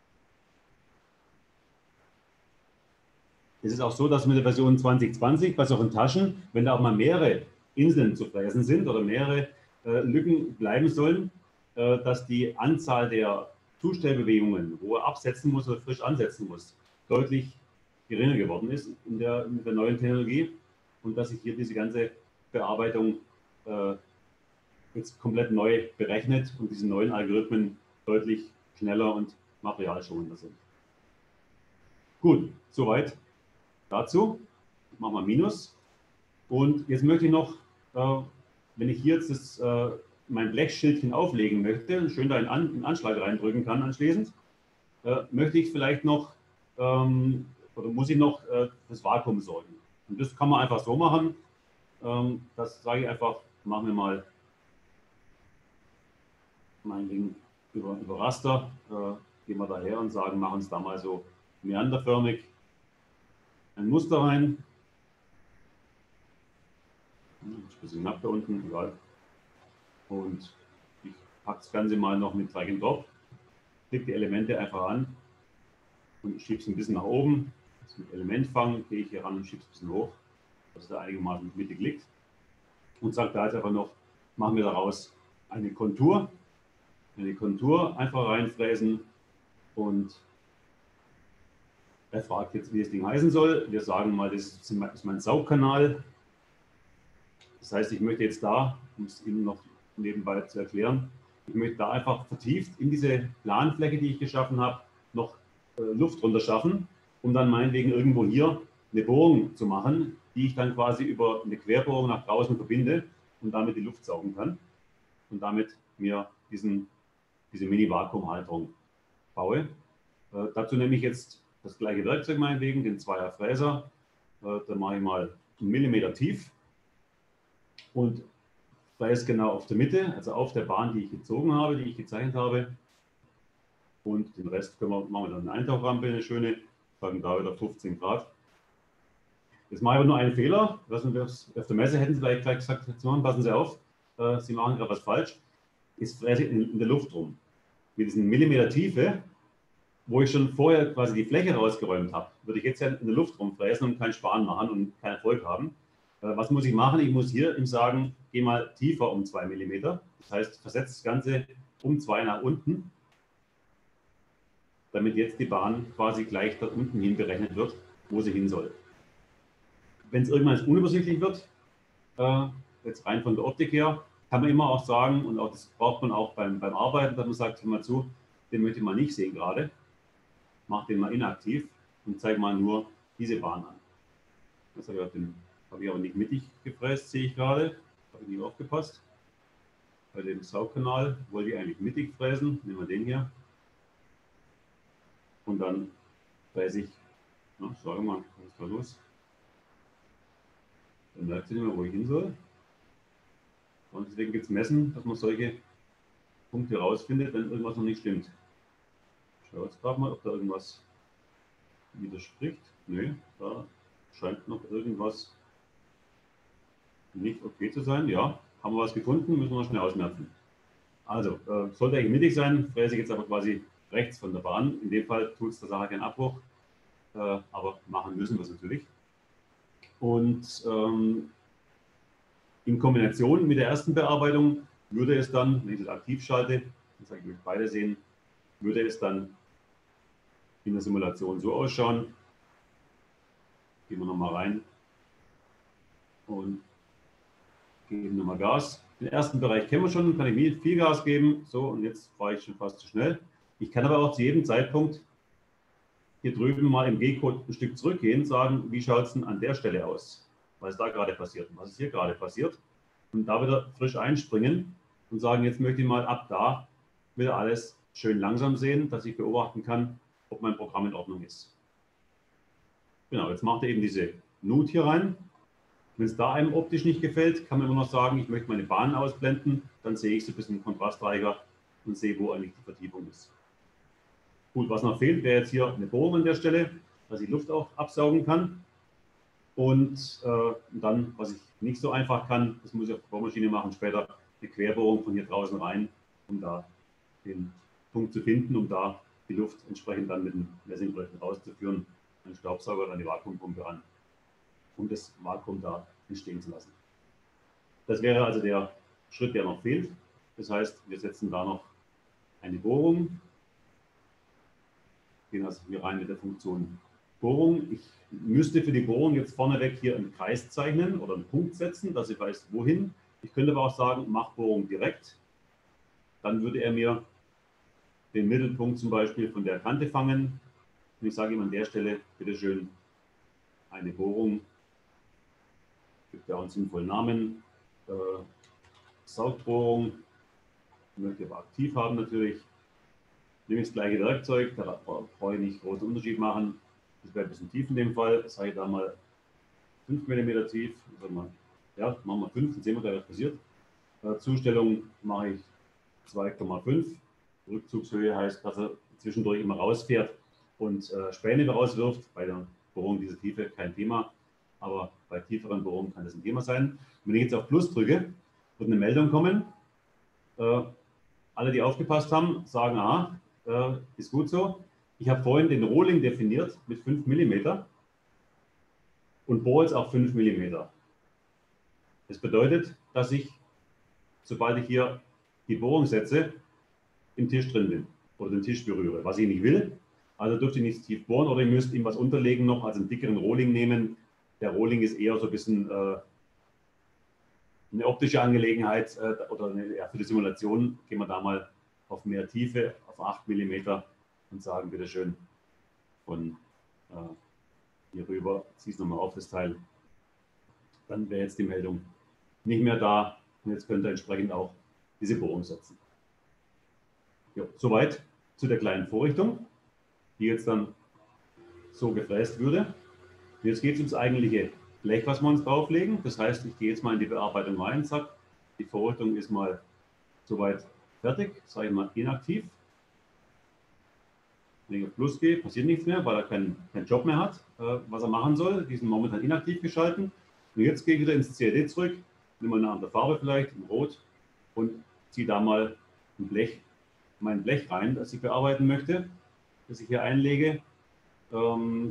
Es ist auch so, dass mit der Version zwanzig zwanzig bei solchen Taschen, wenn da auch mal mehrere Inseln zu fräsen sind oder mehrere äh, Lücken bleiben sollen, äh, dass die Anzahl der Zustellbewegungen, wo er absetzen muss oder frisch ansetzen muss, deutlich geringer geworden ist in der, in der neuen Technologie und dass sich hier diese ganze Bearbeitung äh, jetzt komplett neu berechnet und diese neuen Algorithmen deutlich schneller und materialschonender sind. Gut, soweit dazu. Ich mache mal Minus. Und jetzt möchte ich noch, äh, wenn ich hier jetzt das, äh, mein Blechschildchen auflegen möchte, schön da einen, An einen Anschlag reindrücken kann anschließend, äh, möchte ich vielleicht noch, ähm, oder muss ich noch äh, das Vakuum sorgen. Und das kann man einfach so machen. Ähm, das sage ich einfach machen wir mal mein Ding über, über Raster, äh, gehen wir daher und sagen, machen uns da mal so meanderförmig ein Muster rein. Ein bisschen knapp da unten, egal. Und ich packe das Ganze mal noch mit Drag and Drop, klicke die Elemente einfach an und schiebe es ein bisschen nach oben. Das mit Element fangen, gehe ich hier ran und schiebe es ein bisschen hoch, dass es da einigermaßen mittig liegt. Und sage da jetzt einfach noch, machen wir daraus eine Kontur. Eine Kontur einfach reinfräsen und er fragt jetzt, wie das Ding heißen soll. Wir sagen mal, das ist mein Saugkanal. Das heißt, ich möchte jetzt da, um es Ihnen noch nebenbei zu erklären, ich möchte da einfach vertieft in diese Planfläche, die ich geschaffen habe, noch äh, Luft runter schaffen, um dann meinetwegen irgendwo hier eine Bohrung zu machen, die ich dann quasi über eine Querbohrung nach draußen verbinde und damit die Luft saugen kann und damit mir diesen, diese Mini-Vakuumhalterung baue. Äh, dazu nehme ich jetzt das gleiche Werkzeug meinetwegen, den Zweier Fräser. Äh, da mache ich mal einen Millimeter tief und fräse genau auf der Mitte, also auf der Bahn, die ich gezogen habe, die ich gezeichnet habe. Und den Rest können wir, machen wir dann eine Eintauchrampe, eine schöne, sagen da wieder fünfzehn Grad. Jetzt mache ich aber nur einen Fehler. Auf der Messe hätten Sie vielleicht gleich gesagt, passen Sie auf, äh, Sie machen gerade was falsch. Jetzt fräse ich in, in der Luft rum. Mit diesen Millimeter Tiefe, wo ich schon vorher quasi die Fläche rausgeräumt habe, würde ich jetzt ja in der Luft rumfräsen und keinen Sparen machen und keinen Erfolg haben. Äh, was muss ich machen? Ich muss hier ihm sagen, geh mal tiefer um zwei Millimeter. Das heißt, versetze das Ganze um zwei nach unten, damit jetzt die Bahn quasi gleich da unten hin berechnet wird, wo sie hin soll. Wenn es irgendwann unübersichtlich wird, äh, jetzt rein von der Optik her, kann man immer auch sagen, und auch das braucht man auch beim, beim Arbeiten, dass man sagt, hör mal zu, den möchte ich mal nicht sehen gerade. Mach den mal inaktiv und zeige mal nur diese Bahn an. Das habe ich, hab ich aber nicht mittig gefräst, sehe ich gerade. Habe ich nicht aufgepasst. Bei dem Saugkanal wollte ich eigentlich mittig fräsen. Nehmen wir den hier. Und dann fräse ich, na, sage mal, was ist da los? Dann merkt ihr nicht mehr, wo ich hin soll. Und deswegen gibt es Messen, dass man solche Punkte rausfindet, wenn irgendwas noch nicht stimmt. Ich schaue jetzt gerade mal, ob da irgendwas widerspricht. Nö, da scheint noch irgendwas nicht okay zu sein. Ja, haben wir was gefunden, müssen wir schnell ausmerzen. Also, äh, sollte eigentlich mittig sein, fräse ich jetzt aber quasi rechts von der Bahn. In dem Fall tut es der Sache keinen Abbruch, äh, aber machen müssen wir es natürlich. Und ähm, in Kombination mit der ersten Bearbeitung würde es dann, wenn ich das aktiv schalte, das sage ich möchte beide sehen, würde es dann in der Simulation so ausschauen. Gehen wir nochmal rein und geben nochmal Gas. Den ersten Bereich kennen wir schon, kann ich viel Gas geben. So, und jetzt fahre ich schon fast zu schnell. Ich kann aber auch zu jedem Zeitpunkt hier drüben mal im G-Code ein Stück zurückgehen, sagen, wie schaut es denn an der Stelle aus? Was ist da gerade passiert? Was ist hier gerade passiert? Und da wieder frisch einspringen und sagen, jetzt möchte ich mal ab da wieder alles schön langsam sehen, dass ich beobachten kann, ob mein Programm in Ordnung ist. Genau, jetzt macht er eben diese Nut hier rein. Wenn es da einem optisch nicht gefällt, kann man immer noch sagen, ich möchte meine Bahn ausblenden, dann sehe ich so ein bisschen kontrastreicher und sehe, wo eigentlich die Vertiefung ist. Gut, was noch fehlt, wäre jetzt hier eine Bohrung an der Stelle, dass ich Luft auch absaugen kann. Und äh, dann, was ich nicht so einfach kann, das muss ich auf der Bohrmaschine machen, später eine Querbohrung von hier draußen rein, um da den Punkt zu finden, um da die Luft entsprechend dann mit dem Messingbrett rauszuführen, einen Staubsauger oder eine Vakuumpumpe ran, um das Vakuum da entstehen zu lassen. Das wäre also der Schritt, der noch fehlt. Das heißt, wir setzen da noch eine Bohrung, gehen also hier rein mit der Funktion Bohrung. Ich müsste für die Bohrung jetzt vorneweg hier einen Kreis zeichnen oder einen Punkt setzen, dass ich weiß, wohin. Ich könnte aber auch sagen, mach Bohrung direkt. Dann würde er mir den Mittelpunkt zum Beispiel von der Kante fangen. Und ich sage ihm an der Stelle, bitteschön, eine Bohrung. Gibt ja auch einen sinnvollen Namen. Äh, Saugbohrung. Ich möchte aber aktiv haben natürlich. Nehme ich das gleiche Werkzeug, da brauche ich nicht großen Unterschied machen. Das wäre ein bisschen tief in dem Fall. Das sage ich da mal fünf Millimeter tief. Also mal, ja, machen wir fünf, dann sehen wir gleich, was passiert. Äh, Zustellung mache ich zwei Komma fünf. Rückzugshöhe heißt, dass er zwischendurch immer rausfährt und äh, Späne rauswirft. Bei der Bohrung dieser Tiefe kein Thema, aber bei tieferen Bohrungen kann das ein Thema sein. Und wenn ich jetzt auf Plus drücke, wird eine Meldung kommen. Äh, alle, die aufgepasst haben, sagen, aha, äh, ist gut so. Ich habe vorhin den Rohling definiert mit fünf Millimeter und bohre jetzt auf fünf Millimeter. Das bedeutet, dass ich, sobald ich hier die Bohrung setze, im Tisch drin bin oder den Tisch berühre, was ich nicht will. Also dürft ihr nicht tief bohren oder ihr müsst ihm was unterlegen noch, also einen dickeren Rohling nehmen. Der Rohling ist eher so ein bisschen äh, eine optische Angelegenheit äh, oder eine, ja, für die Simulation gehen wir da mal auf mehr Tiefe, auf acht Millimeter und sagen, bitteschön, von äh, hier rüber, zieh es nochmal auf das Teil. Dann wäre jetzt die Meldung nicht mehr da und jetzt könnt ihr entsprechend auch diese Bohrung setzen. Ja, soweit zu der kleinen Vorrichtung, die jetzt dann so gefräst würde. Und jetzt geht es ums eigentliche Blech, was wir uns drauflegen. Das heißt, ich gehe jetzt mal in die Bearbeitung rein, zack, die Vorrichtung ist mal soweit fertig, sage ich mal inaktiv. Wenn ich auf Plus gehe, passiert nichts mehr, weil er keinen, keinen Job mehr hat, äh, was er machen soll. Die sind momentan inaktiv geschalten. Und jetzt gehe ich wieder ins C A D zurück, nehme mal eine andere Farbe vielleicht, in Rot, und ziehe da mal ein Blech, mein Blech rein, das ich bearbeiten möchte, das ich hier einlege. Ähm,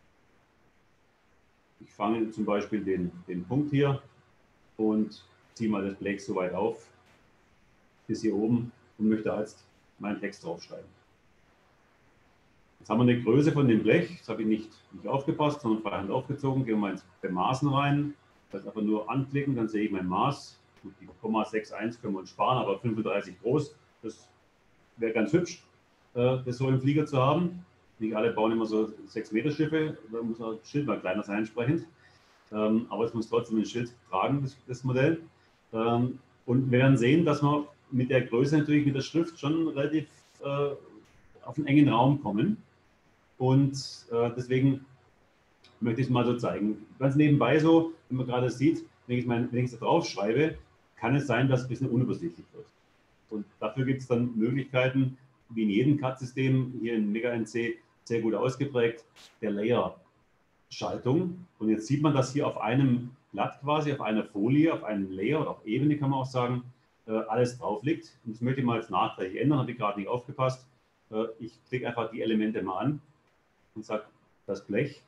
ich fange zum Beispiel den, den Punkt hier und ziehe mal das Blech so weit auf, bis hier oben, und möchte jetzt meinen Text draufschreiben. Jetzt haben wir eine Größe von dem Blech, das habe ich nicht, nicht aufgepasst, sondern freihand aufgezogen. Gehen wir mal ins Bemaßen rein, das einfach nur anklicken, dann sehe ich mein Maß. Die Komma einundsechzig können wir uns sparen, aber fünfunddreißig groß, das wäre ganz hübsch, das so im Flieger zu haben. Nicht alle bauen immer so sechs Meter Schiffe, da muss das Schild mal kleiner sein entsprechend. Aber es muss trotzdem ein Schild tragen, das, das Modell. Und wir werden sehen, dass wir mit der Größe natürlich mit der Schrift schon relativ äh, auf einen engen Raum kommen. Und äh, deswegen möchte ich es mal so zeigen. Ganz nebenbei so, wenn man gerade sieht, wenn ich, mein, wenn ich es da drauf schreibe, kann es sein, dass es ein bisschen unübersichtlich wird. Und dafür gibt es dann Möglichkeiten, wie in jedem C A D-System, hier in Mega N C sehr gut ausgeprägt, der Layer-Schaltung. Und jetzt sieht man, dass hier auf einem Blatt quasi, auf einer Folie, auf einem Layer oder auf Ebene kann man auch sagen, äh, alles drauf liegt. Und das möchte ich mal jetzt nachträglich ändern, habe ich gerade nicht aufgepasst. Äh, ich klicke einfach die Elemente mal an und sage, das Blech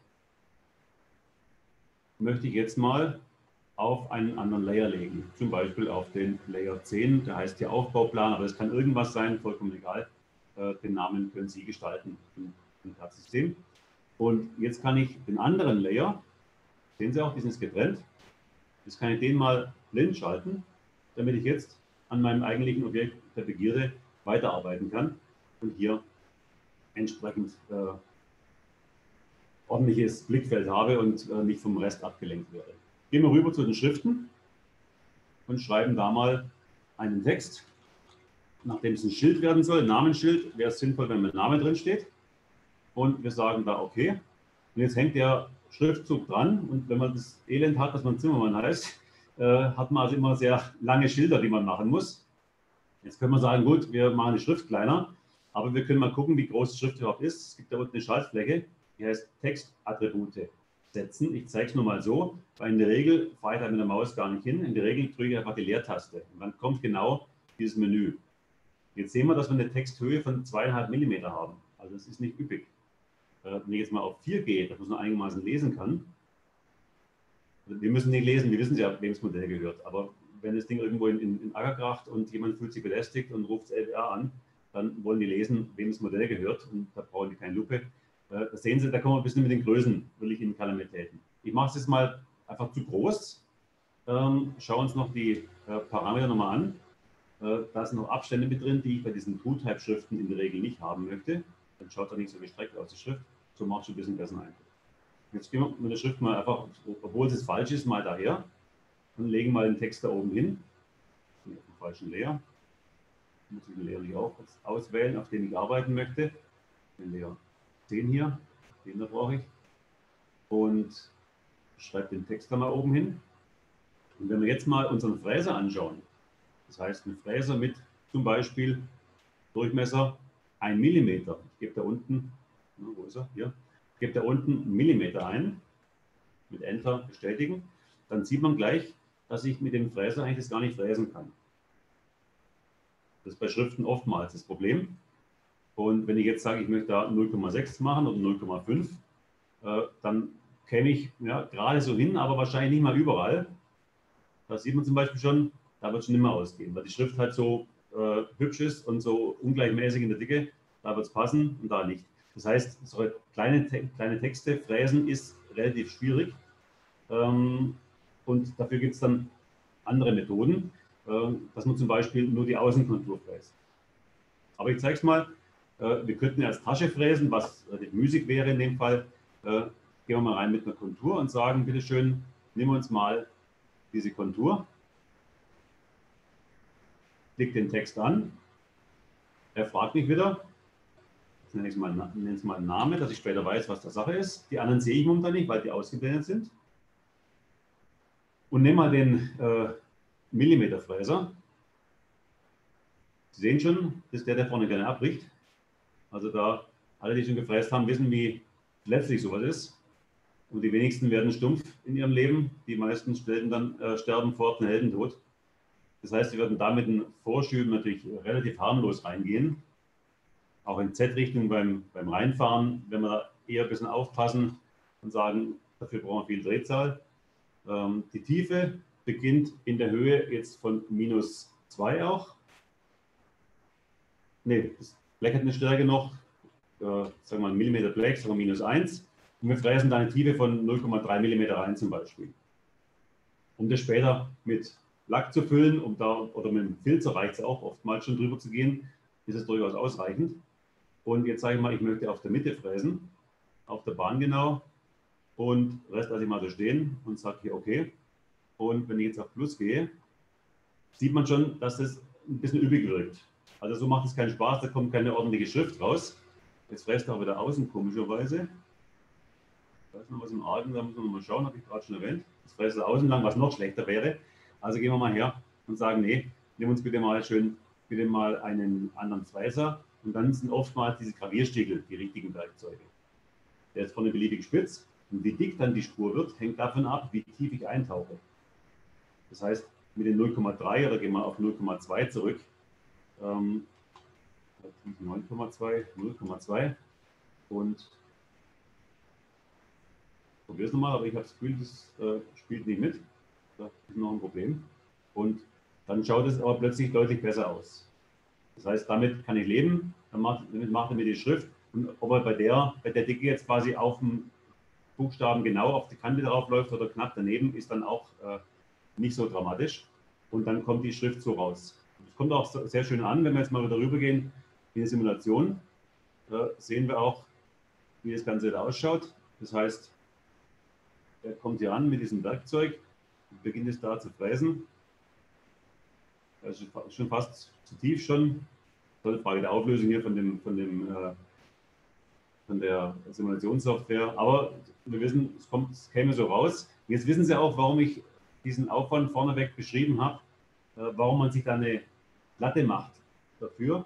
möchte ich jetzt mal auf einen anderen Layer legen, zum Beispiel auf den Layer zehn, der heißt hier Aufbauplan, aber das kann irgendwas sein, vollkommen egal. Den Namen können Sie gestalten im C A D-System. Und jetzt kann ich den anderen Layer, sehen Sie auch, diesen ist getrennt, jetzt kann ich den mal blind schalten, damit ich jetzt an meinem eigentlichen Objekt der Begierde weiterarbeiten kann und hier entsprechend äh, ordentliches Blickfeld habe und äh, nicht vom Rest abgelenkt werde. Gehen wir rüber zu den Schriften und schreiben da mal einen Text. Nachdem es ein Schild werden soll, ein Namensschild, wäre es sinnvoll, wenn mein Name drin steht. Und wir sagen da OK. Und jetzt hängt der Schriftzug dran. Und wenn man das Elend hat, dass man Zimmermann heißt, äh, hat man also immer sehr lange Schilder, die man machen muss. Jetzt können wir sagen, gut, wir machen die Schrift kleiner. Aber wir können mal gucken, wie groß die Schrift überhaupt ist. Es gibt da unten eine Schaltfläche, die heißt Textattribute setzen. Ich zeige es nur mal so, weil in der Regel fahre ich da mit der Maus gar nicht hin. In der Regel drücke ich einfach die Leertaste. Und dann kommt genau dieses Menü. Jetzt sehen wir, dass wir eine Texthöhe von zweieinhalb Millimeter haben. Also das ist nicht üppig. Wenn ich jetzt mal auf vier gehe, dass man es einigermaßen lesen kann. Also wir müssen nicht lesen, wir wissen ja, wem das Modell gehört. Aber wenn das Ding irgendwo in, in, in Acker kracht und jemand fühlt sich belästigt und ruft das L W R an, dann wollen die lesen, wem das Modell gehört. Und da brauchen die keine Lupe. Da sehen Sie, da kommen wir ein bisschen mit den Größen, wirklich in Kalamitäten. Ich mache es jetzt mal einfach zu groß. Ähm, schauen uns noch die äh, Parameter nochmal an. Da sind noch Abstände mit drin, die ich bei diesen TrueType-Schriften in der Regel nicht haben möchte. Dann schaut er nicht so gestreckt aus, die Schrift. So macht es ein bisschen besser Eindruck. Jetzt gehen wir mit der Schrift mal einfach, obwohl es falsch ist, mal daher und legen mal den Text da oben hin. Auf den falschen Layer. Muss ich den Layer nicht auch auswählen, auf dem ich arbeiten möchte. Den Layer zehn hier, den da brauche ich. Und schreibe den Text da mal oben hin. Und wenn wir jetzt mal unseren Fräser anschauen, Das heißt, ein Fräser mit zum Beispiel Durchmesser ein Millimeter. Ich gebe da unten, wo ist er? Hier. Ich gebe da unten einen Millimeter ein, mit Enter bestätigen. Dann sieht man gleich, dass ich mit dem Fräser eigentlich das gar nicht fräsen kann. Das ist bei Schriften oftmals das Problem. Und wenn ich jetzt sage, ich möchte da null Komma sechs machen oder null Komma fünf, äh, dann käme ich ja, gerade so hin, aber wahrscheinlich nicht mal überall. Da sieht man zum Beispiel schon, da wird es schon nicht mehr ausgehen, weil die Schrift halt so äh, hübsch ist und so ungleichmäßig in der Dicke, da wird es passen und da nicht. Das heißt, so kleine, kleine Texte fräsen ist relativ schwierig. Ähm, und dafür gibt es dann andere Methoden, äh, dass man zum Beispiel nur die Außenkontur fräst. Aber ich zeige es mal, äh, wir könnten als Tasche fräsen, was relativ müßig wäre in dem Fall. Äh, gehen wir mal rein mit einer Kontur und sagen, bitteschön, nehmen wir uns mal diese Kontur, klick den Text an, er fragt mich wieder, jetzt nenne ich es mal, nenne es mal einen Namen, dass ich später weiß, was der Sache ist. Die anderen sehe ich momentan nicht, weil die ausgeblendet sind. Und nehme mal den äh, Millimeterfräser. Sie sehen schon, das ist der, der vorne gerne abbricht. Also da alle, die schon gefräst haben, wissen, wie letztlich sowas ist. Und die wenigsten werden stumpf in ihrem Leben. Die meisten sterben dann äh, sterben vor dem Heldentod. Das heißt, sie werden damit in Vorschüben natürlich relativ harmlos reingehen. Auch in Z-Richtung beim, beim Reinfahren, wenn wir da eher ein bisschen aufpassen und sagen, dafür brauchen wir viel Drehzahl. Ähm, die Tiefe beginnt in der Höhe jetzt von minus zwei auch. Ne, das Blech hat eine Stärke noch, äh, sagen wir mal Millimeter Blech, sagen wir minus eins. Und wir fräsen da eine Tiefe von null Komma drei Millimeter rein zum Beispiel. Um das später mit Lack zu füllen, um da, oder mit dem Filzer reicht es auch oftmals schon drüber zu gehen, ist es durchaus ausreichend. Und jetzt sage ich mal, ich möchte auf der Mitte fräsen, auf der Bahn genau, und Rest lasse ich mal so stehen und sage hier OK. Und wenn ich jetzt auf Plus gehe, sieht man schon, dass das ein bisschen üppig wirkt. Also so macht es keinen Spaß, da kommt keine ordentliche Schrift raus. Jetzt fräst er auch wieder außen, komischerweise. Da ist noch was im Argen, da muss man noch mal schauen, habe ich gerade schon erwähnt. Das fräst er außen lang, was noch schlechter wäre. Also gehen wir mal her und sagen, nee, nehmen uns bitte mal schön, bitte mal einen anderen Fräser. Und dann sind oftmals diese Gravierstiegel die richtigen Werkzeuge. Der ist vorne beliebig spitz. Und wie dick dann die Spur wird, hängt davon ab, wie tief ich eintauche. Das heißt, mit den null Komma drei oder gehen wir auf null Komma zwei zurück. Ähm, neun Komma zwei, null Komma zwei und probiere es nochmal, aber ich habe das Gefühl, das äh, spielt nicht mit. Da ist noch ein Problem. Und dann schaut es aber plötzlich deutlich besser aus. Das heißt, damit kann ich leben, dann macht, damit macht er mir die Schrift. Und ob er bei der, bei der Dicke jetzt quasi auf dem Buchstaben genau auf die Kante drauf läuft oder knapp daneben, ist dann auch äh, nicht so dramatisch. Und dann kommt die Schrift so raus. Es kommt auch sehr schön an, wenn wir jetzt mal wieder rübergehen in die Simulation. Da sehen wir auch, wie das Ganze da ausschaut. Das heißt, er kommt hier an mit diesem Werkzeug, beginnt es da zu fräsen. Das ist schon fast zu tief schon. Das ist eine Frage der Auflösung hier von, dem, von, dem, äh, von der Simulationssoftware. Aber wir wissen, es, kommt, es käme so raus. Jetzt wissen Sie auch, warum ich diesen Aufwand vorneweg beschrieben habe, äh, warum man sich da eine Platte macht dafür.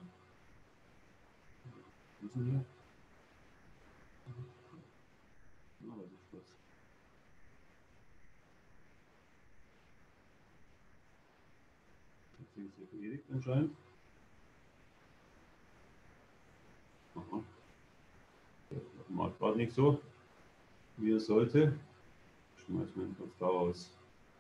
Anscheinend. Aha. Das macht gerade nicht so, wie es sollte. Schmeißen wir ihn kurz da raus.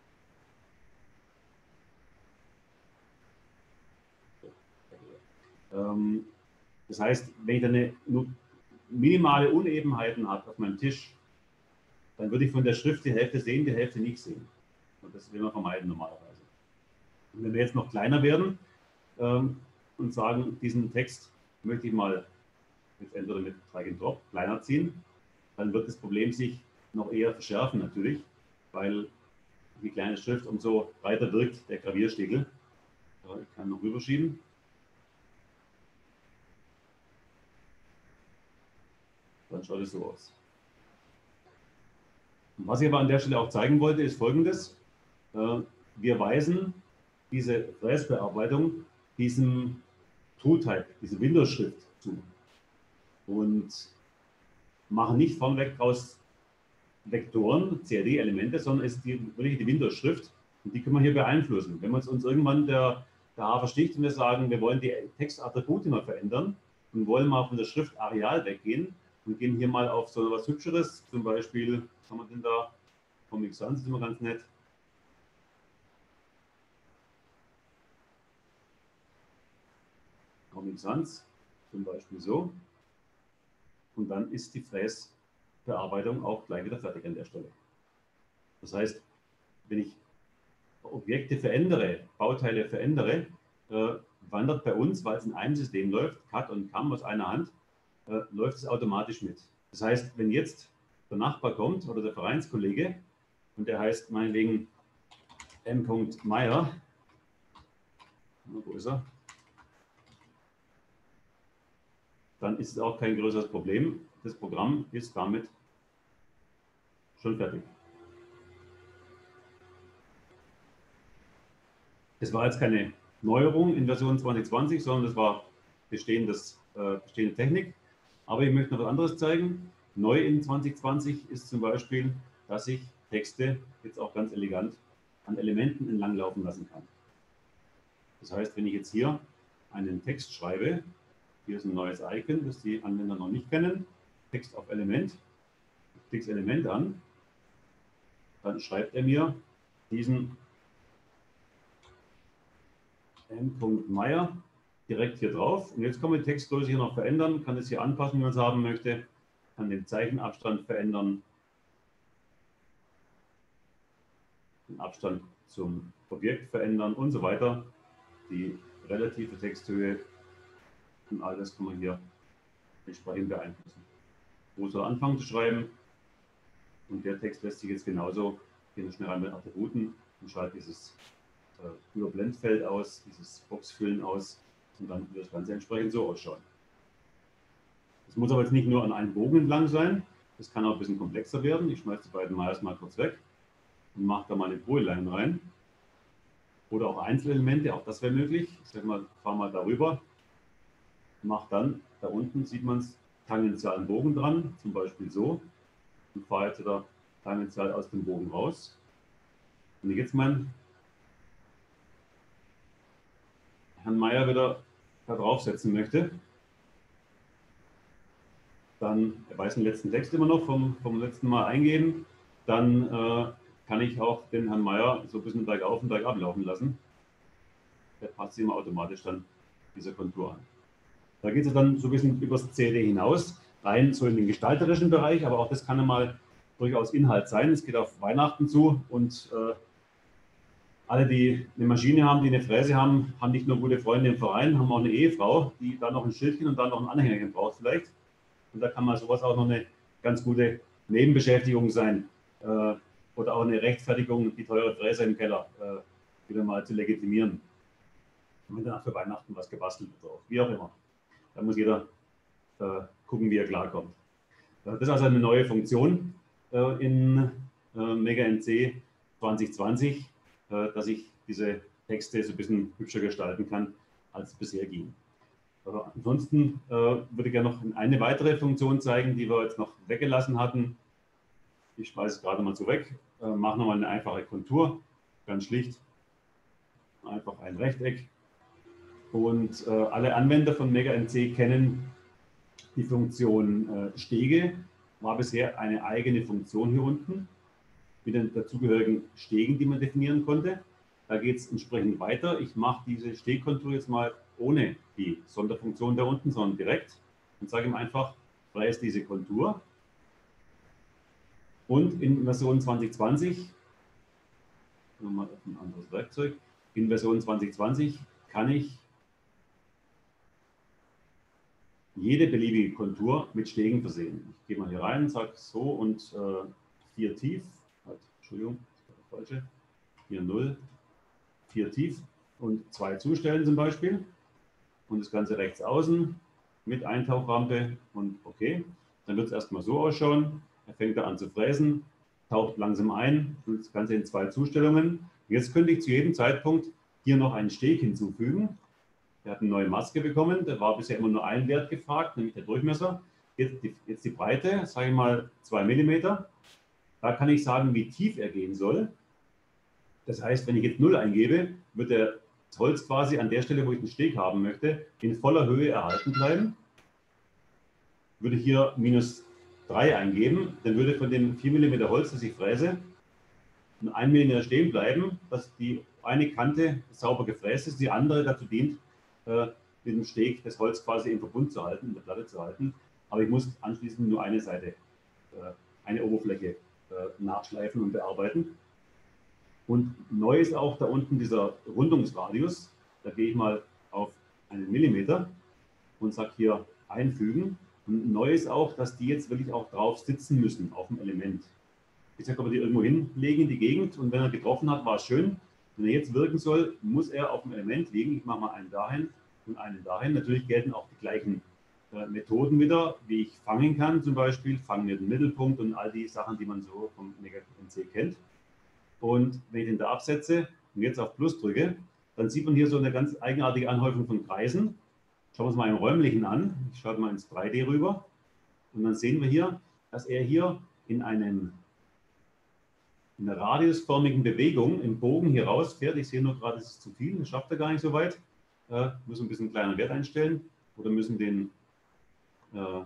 Ähm, das heißt, wenn ich dann eine minimale Unebenheiten habe auf meinem Tisch, dann würde ich von der Schrift die Hälfte sehen, die Hälfte nicht sehen. Und das will man vermeiden normalerweise. Und wenn wir jetzt noch kleiner werden ähm, und sagen, diesen Text möchte ich mal mit entweder mit Drag and Drop kleiner ziehen, dann wird das Problem sich noch eher verschärfen natürlich, weil die kleine Schrift umso breiter wirkt der Gravierstiegel. Ich kann noch rüberschieben. Dann schaut es so aus. Und was ich aber an der Stelle auch zeigen wollte, ist Folgendes. Wir weisen diese Fräsbearbeitung diesem TrueType, diese Windows-Schrift zu und machen nicht vorneweg aus Vektoren, C A D-Elemente, sondern es ist die, wirklich die Windows-Schrift und die können wir hier beeinflussen. Wenn uns irgendwann der, der Hafer sticht und wir sagen, wir wollen die Textattribute mal verändern und wollen mal von der Schrift Areal weggehen und gehen hier mal auf so etwas Hübscheres, zum Beispiel, was haben wir denn da? Comic Sans ist immer ganz nett. Comic Sans, zum Beispiel so. Und dann ist die Fräsbearbeitung auch gleich wieder fertig an der Stelle. Das heißt, wenn ich Objekte verändere, Bauteile verändere, äh, wandert bei uns, weil es in einem System läuft, Cut und Cam aus einer Hand, äh, läuft es automatisch mit. Das heißt, wenn jetzt der Nachbar kommt oder der Vereinskollege und der heißt meinetwegen M. Meyer, wo ist er? Dann ist es auch kein größeres Problem. Das Programm ist damit schon fertig. Das war jetzt keine Neuerung in Version zwanzig zwanzig, sondern das war bestehendes, äh, bestehende Technik. Aber ich möchte noch was anderes zeigen. Neu in zwanzig zwanzig ist zum Beispiel, dass ich Texte jetzt auch ganz elegant an Elementen entlang laufen lassen kann. Das heißt, wenn ich jetzt hier einen Text schreibe, hier ist ein neues Icon, das die Anwender noch nicht kennen. Text auf Element. Ich klicke das Element an. Dann schreibt er mir diesen M. Meyer direkt hier drauf. Und jetzt kann man die Textgröße hier noch verändern, kann es hier anpassen, wie man es haben möchte, kann den Zeichenabstand verändern, den Abstand zum Objekt verändern und so weiter. Die relative Texthöhe und alles kann man hier entsprechend beeinflussen. Wo soll er anfangen zu schreiben? Und der Text lässt sich jetzt genauso hier schnell rein mit Attributen und schalte dieses äh, Überblendfeld aus, dieses Boxfüllen aus und dann wird das Ganze entsprechend so ausschauen. Das muss aber jetzt nicht nur an einem Bogen entlang sein, das kann auch ein bisschen komplexer werden. Ich schmeiße die beiden Meyers mal kurz weg und mache da mal eine Polyline rein. Oder auch Einzelelemente, auch das wäre möglich. Ich sage mal, fahre mal darüber. Mache dann, da unten sieht man es, tangentialen Bogen dran, zum Beispiel so. Und fahre jetzt wieder tangential aus dem Bogen raus. Wenn ich jetzt meinen Herrn Meyer wieder da draufsetzen möchte, dann, er weiß den letzten Text immer noch vom, vom letzten Mal eingeben, dann äh, kann ich auch den Herrn Meyer so ein bisschen bergauf und bergab laufen lassen. Der passt sich immer automatisch dann dieser Kontur an. Da geht es dann so ein bisschen übers C A D hinaus, rein so in den gestalterischen Bereich, aber auch das kann einmal durchaus Inhalt sein. Es geht auf Weihnachten zu und äh, alle, die eine Maschine haben, die eine Fräse haben, haben nicht nur gute Freunde im Verein, haben auch eine Ehefrau, die dann noch ein Schildchen und dann noch ein Anhängerchen braucht vielleicht. Und da kann mal sowas auch noch eine ganz gute Nebenbeschäftigung sein äh, oder auch eine Rechtfertigung, die teure Fräse im Keller äh, wieder mal zu legitimieren. Und wenn danach für Weihnachten was gebastelt wird, auch, wie auch immer. Da muss jeder äh, gucken, wie er klarkommt. Das ist also eine neue Funktion äh, in äh, MegaNC zwanzig zwanzig, äh, dass ich diese Texte so ein bisschen hübscher gestalten kann, als es bisher ging. Aber ansonsten äh, würde ich gerne noch eine weitere Funktion zeigen, die wir jetzt noch weggelassen hatten. Ich schmeiße es gerade mal so weg, äh, mache nochmal eine einfache Kontur, ganz schlicht, einfach ein Rechteck. Und äh, alle Anwender von MegaNC kennen die Funktion äh, Stege, war bisher eine eigene Funktion hier unten mit den dazugehörigen Stegen, die man definieren konnte. Da geht es entsprechend weiter. Ich mache diese Stegkontur jetzt mal ohne die Sonderfunktion da unten, sondern direkt und sage ihm einfach, fräse diese Kontur. Und in Version zwanzig zwanzig, nochmal auf ein anderes Werkzeug, in Version zwanzig zwanzig kann ich jede beliebige Kontur mit Stegen versehen. Ich gehe mal hier rein, sage so und äh, vier tief, halt, Entschuldigung, das war das Falsche, hier null, vier tief und zwei zustellen zum Beispiel und das Ganze rechts außen mit Eintauchrampe und okay, dann wird es erstmal so ausschauen. Er fängt da an zu fräsen, taucht langsam ein, das Ganze in zwei Zustellungen. Jetzt könnte ich zu jedem Zeitpunkt hier noch einen Steg hinzufügen. Der hat eine neue Maske bekommen, da war bisher immer nur ein Wert gefragt, nämlich der Durchmesser. Jetzt die, jetzt die Breite, sage ich mal zwei Millimeter. Da kann ich sagen, wie tief er gehen soll. Das heißt, wenn ich jetzt null eingebe, wird der das Holz quasi an der Stelle, wo ich den Steg haben möchte, in voller Höhe erhalten bleiben. Würde hier minus drei eingeben, dann würde von dem vier Millimeter Holz, das ich fräse, ein ein Millimeter stehen bleiben, dass die eine Kante sauber gefräst ist, die andere dazu dient, äh, mit dem Steg das Holz quasi im Verbund zu halten, in der Platte zu halten. Aber ich muss anschließend nur eine Seite, äh, eine Oberfläche äh, nachschleifen und bearbeiten. Und neu ist auch da unten dieser Rundungsradius. Da gehe ich mal auf einen Millimeter und sage hier einfügen. Und neu ist auch, dass die jetzt wirklich auch drauf sitzen müssen, auf dem Element. Ich sage, kann man die irgendwo hinlegen in die Gegend und wenn er getroffen hat, war es schön. Wenn er jetzt wirken soll, muss er auf dem Element liegen. Ich mache mal einen dahin und einen dahin. Natürlich gelten auch die gleichen äh, Methoden wieder, wie ich fangen kann zum Beispiel. Fangen wir den Mittelpunkt und all die Sachen, die man so vom Mega N C kennt. Und wenn ich den da absetze und jetzt auf Plus drücke, dann sieht man hier so eine ganz eigenartige Anhäufung von Kreisen. Schauen wir uns mal im Räumlichen an. Ich schaue mal ins drei D rüber. Und dann sehen wir hier, dass er hier in, einem, in einer radiusförmigen Bewegung im Bogen hier rausfährt. Ich sehe nur gerade, es ist zu viel, das schafft er gar nicht so weit. Äh, müssen ein bisschen einen kleinen Wert einstellen oder müssen den, äh,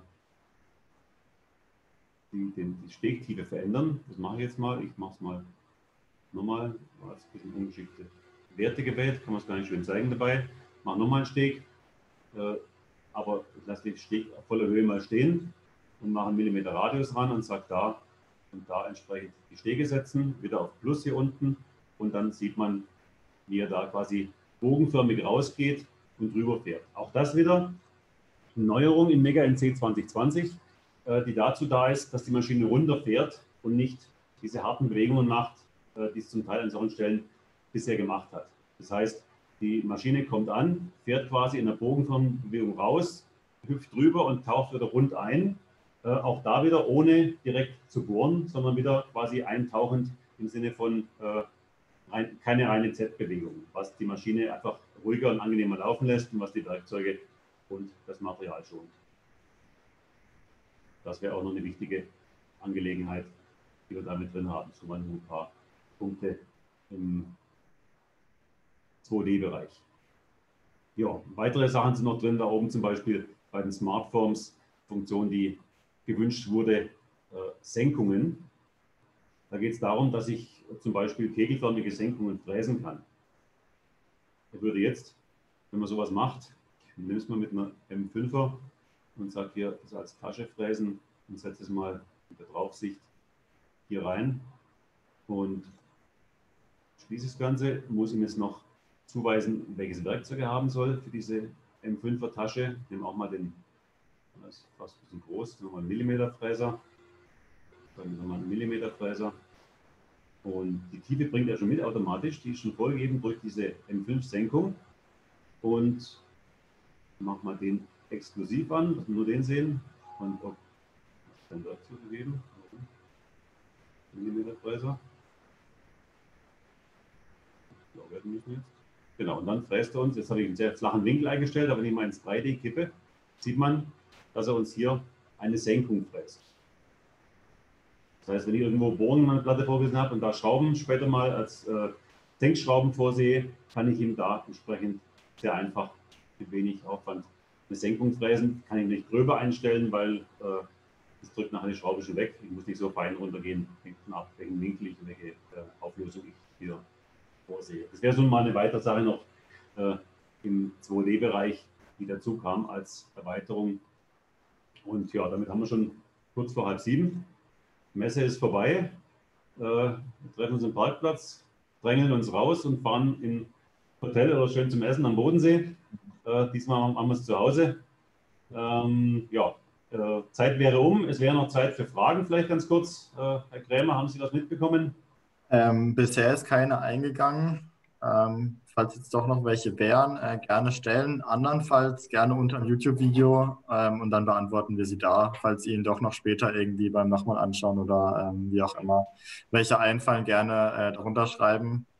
die, den, die Stegtiefe verändern. Das mache ich jetzt mal. Ich mache es mal nochmal. War jetzt ein bisschen ungeschickte Werte gewählt, kann man es gar nicht schön zeigen dabei. Mache nochmal einen Steg. Äh, aber ich lasse den Steg auf voller Höhe mal stehen und mache einen Millimeter Radius ran und sage da und da entsprechend die Stege setzen, wieder auf Plus hier unten und dann sieht man, wie er da quasi bogenförmig rausgeht und drüber fährt. Auch das wieder eine Neuerung in Mega N C zwanzig zwanzig, äh, die dazu da ist, dass die Maschine runterfährt und nicht diese harten Bewegungen macht, äh, die es zum Teil an solchen Stellen bisher gemacht hat. Das heißt, die Maschine kommt an, fährt quasi in der bogenförmigen Bewegung raus, hüpft drüber und taucht wieder rund ein. Äh, auch da wieder ohne direkt zu bohren, sondern wieder quasi eintauchend im Sinne von äh, rein, keine reine Z-Bewegung, was die Maschine einfach ruhiger und angenehmer laufen lässt und was die Werkzeuge und das Material schont. Das wäre auch noch eine wichtige Angelegenheit, die wir damit drin haben. So mal ein paar Punkte im zwei D-Bereich. Ja, weitere Sachen sind noch drin, da oben zum Beispiel bei den Smartforms, Funktion, die gewünscht wurde, äh, Senkungen. Da geht es darum, dass ich zum Beispiel kegelförmige Senkungen fräsen kann. Ich würde jetzt, wenn man sowas macht, ich nehme es mal mit einer M fünfer und sage hier, das als Tasche fräsen und setze es mal mit der Draufsicht hier rein und schließe das Ganze, muss ihm jetzt noch zuweisen, welches Werkzeug er haben soll für diese M fünfer Tasche. Ich nehme auch mal den, das ist fast ein bisschen groß, nochmal einen Millimeterfräser. Dann nochmal einen Millimeterfräser. Und die Tiefe bringt er schon mit automatisch, die ist schon vorgegeben durch diese M fünf Senkung. Und mach mal den exklusiv an, dass wir nur den sehen. Und ob dann dazu gegeben. Millimeterfräser. Ja, werden müssen jetzt. Genau, und dann fräst er uns, jetzt habe ich einen sehr flachen Winkel eingestellt, aber wenn ich mal ins drei D kippe, sieht man, dass er uns hier eine Senkung fräst. Das heißt, wenn ich irgendwo Bohren in meiner Platte vorgesehen habe und da Schrauben später mal als äh, Senkschrauben vorsehe, kann ich ihm da entsprechend sehr einfach mit wenig Aufwand eine Senkung fräsen. Kann ich nicht gröber einstellen, weil äh, das drückt nachher die Schraube schon weg. Ich muss nicht so fein runtergehen, hängt von ab, welchen Winkel ich, welche äh, Auflösung ich hier vorsehe. Das wäre schon mal eine weitere Sache noch äh, im zwei D-Bereich, die dazu kam als Erweiterung. Und ja, damit haben wir schon kurz vor halb sieben. Die Messe ist vorbei. Äh, wir treffen uns am Parkplatz, drängeln uns raus und fahren in Hotel oder schön zum Essen am Bodensee. Äh, diesmal haben wir es zu Hause. Ähm, ja, äh, Zeit wäre um. Es wäre noch Zeit für Fragen, vielleicht ganz kurz. Äh, Herr Krämer, haben Sie das mitbekommen? Ähm, bisher ist keine eingegangen. Ähm, falls jetzt doch noch welche wären, äh, gerne stellen. Andernfalls gerne unter ein YouTube-Video ähm, und dann beantworten wir sie da, falls Ihnen doch noch später irgendwie beim nochmal anschauen oder ähm, wie auch immer welche einfallen, gerne äh, darunter schreiben.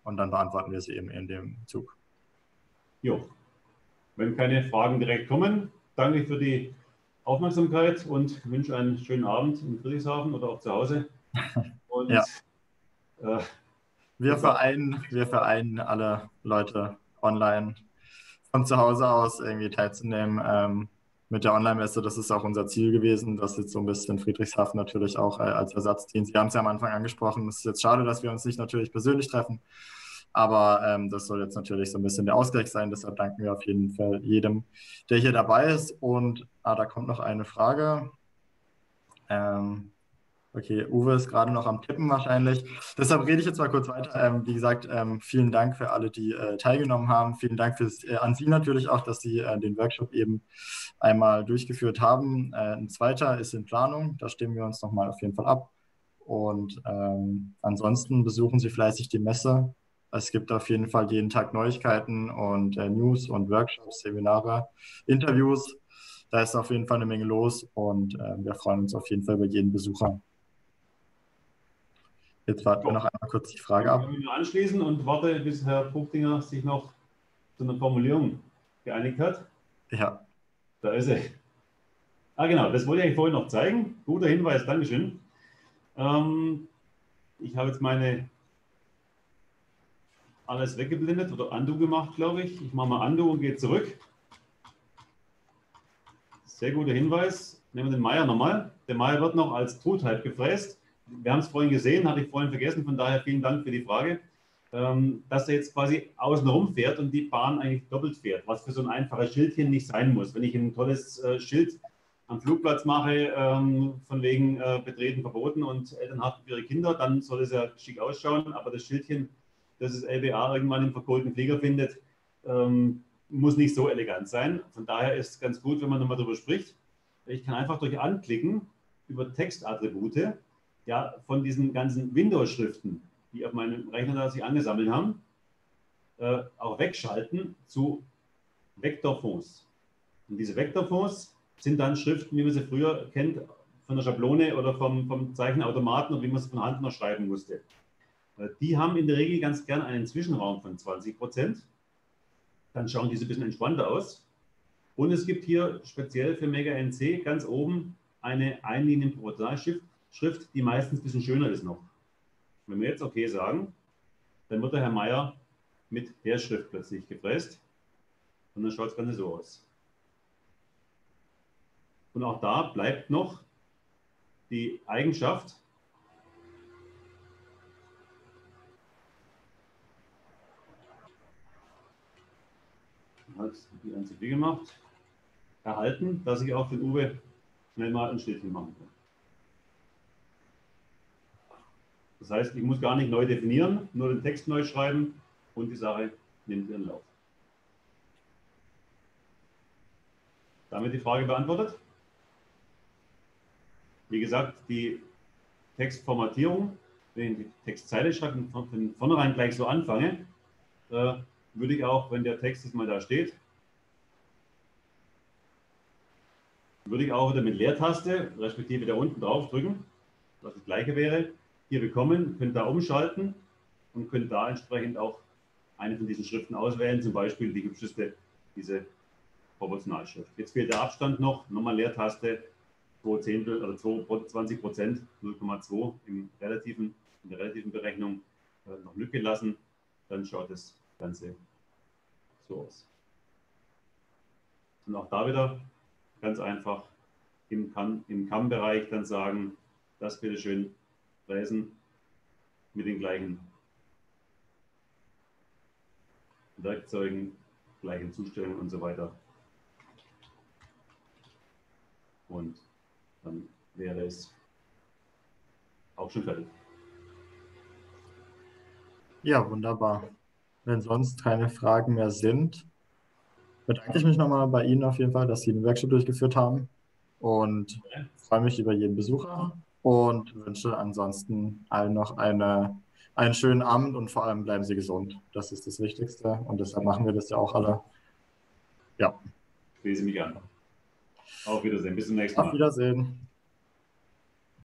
und dann beantworten wir sie eben in dem Zug. Jo. Wenn keine Fragen direkt kommen, danke ich für die Aufmerksamkeit und wünsche einen schönen Abend in Friedrichshafen oder auch zu Hause. Und ja. äh, wir, vereinen, wir vereinen alle Leute online von zu Hause aus irgendwie teilzunehmen ähm, mit der Online-Messe. Das ist auch unser Ziel gewesen, dass jetzt so ein bisschen Friedrichshafen natürlich auch äh, als Ersatz dient. Sie haben es ja am Anfang angesprochen. Es ist jetzt schade, dass wir uns nicht natürlich persönlich treffen, aber ähm, das soll jetzt natürlich so ein bisschen der Ausgleich sein. Deshalb danken wir auf jeden Fall jedem, der hier dabei ist. Und ah, da kommt noch eine Frage. Ähm, Okay, Uwe ist gerade noch am Tippen wahrscheinlich. Deshalb rede ich jetzt mal kurz weiter. Ähm, wie gesagt, ähm, vielen Dank für alle, die äh, teilgenommen haben. Vielen Dank fürs, äh, an Sie natürlich auch, dass Sie äh, den Workshop eben einmal durchgeführt haben. Äh, ein zweiter ist in Planung. Da stimmen wir uns nochmal auf jeden Fall ab. Und ähm, ansonsten besuchen Sie fleißig die Messe. Es gibt auf jeden Fall jeden Tag Neuigkeiten und äh, News und Workshops, Seminare, Interviews. Da ist auf jeden Fall eine Menge los und äh, wir freuen uns auf jeden Fall über jeden Besucher. Jetzt warten wir noch einmal kurz die Frage ab. Ich kann mich anschließen und warte, bis Herr Puchtinger sich noch zu einer Formulierung geeinigt hat. Ja. Da ist er. Ah, genau, das wollte ich eigentlich vorhin noch zeigen. Guter Hinweis, Dankeschön. Ähm, ich habe jetzt meine alles weggeblendet oder Undo gemacht, glaube ich. Ich mache mal Undo und gehe zurück. Sehr guter Hinweis. Nehmen wir den Meier nochmal. Der Meier wird noch als TrueType gefräst. Wir haben es vorhin gesehen, hatte ich vorhin vergessen, von daher vielen Dank für die Frage, ähm, dass er jetzt quasi außen rum fährt und die Bahn eigentlich doppelt fährt, was für so ein einfaches Schildchen nicht sein muss. Wenn ich ein tolles äh, Schild am Flugplatz mache, ähm, von wegen äh, betreten verboten und Eltern haften für ihre Kinder, dann soll es ja schick ausschauen, aber das Schildchen, das das L B A irgendwann im verkohlten Flieger findet, ähm, muss nicht so elegant sein. Von daher ist es ganz gut, wenn man nochmal darüber spricht. Ich kann einfach durch Anklicken über Textattribute ja, von diesen ganzen Windows-Schriften, die auf meinem Rechner da sich angesammelt haben, äh, auch wegschalten zu Vektorfonds. Und diese Vektorfonds sind dann Schriften, wie man sie früher kennt, von der Schablone oder vom, vom Zeichenautomaten und wie man sie von Hand noch schreiben musste. Äh, die haben in der Regel ganz gern einen Zwischenraum von zwanzig Prozent. Dann schauen diese ein bisschen entspannter aus. Und es gibt hier speziell für Mega N C ganz oben eine Einlinien-Proportionalschrift, Schrift, die meistens ein bisschen schöner ist noch. Wenn wir jetzt OK sagen, dann wird der Herr Meier mit der Schrift plötzlich gefräst und dann schaut das Ganze so aus. Und auch da bleibt noch die Eigenschaft, hat die ganze viel gemacht, erhalten, dass ich auch für den Uwe schnell mal ein Schnittchen machen kann. Das heißt, ich muss gar nicht neu definieren, nur den Text neu schreiben und die Sache nimmt ihren Lauf. Damit die Frage beantwortet. Wie gesagt, die Textformatierung, wenn ich die Textzeile schreibe und von vornherein gleich so anfange, äh, würde ich auch, wenn der Text jetzt mal da steht, würde ich auch wieder mit Leertaste, respektive da unten drauf drücken, was das gleiche wäre, hier bekommen, könnt da umschalten und könnt da entsprechend auch eine von diesen Schriften auswählen, zum Beispiel die hübscheste, diese Proportionalschrift. Jetzt fehlt der Abstand noch, nochmal Leertaste, zwei Zehntel oder zwanzig Prozent, null Komma zwei im relativen, in der relativen Berechnung äh, noch Lücke lassen, dann schaut das Ganze so aus. Und auch da wieder ganz einfach im Kamm-Bereich dann sagen, das bitte schön fräsen mit den gleichen Werkzeugen, gleichen Zustellungen und so weiter. Und dann wäre es auch schon fertig. Ja, wunderbar. Wenn sonst keine Fragen mehr sind, bedanke ich mich nochmal bei Ihnen auf jeden Fall, dass Sie den Workshop durchgeführt haben und freue mich über jeden Besucher und wünsche ansonsten allen noch eine, einen schönen Abend und vor allem bleiben Sie gesund. Das ist das Wichtigste und deshalb machen wir das ja auch alle. Ja. Schließe mich an. Auf Wiedersehen. Bis zum nächsten Mal. Auf Wiedersehen.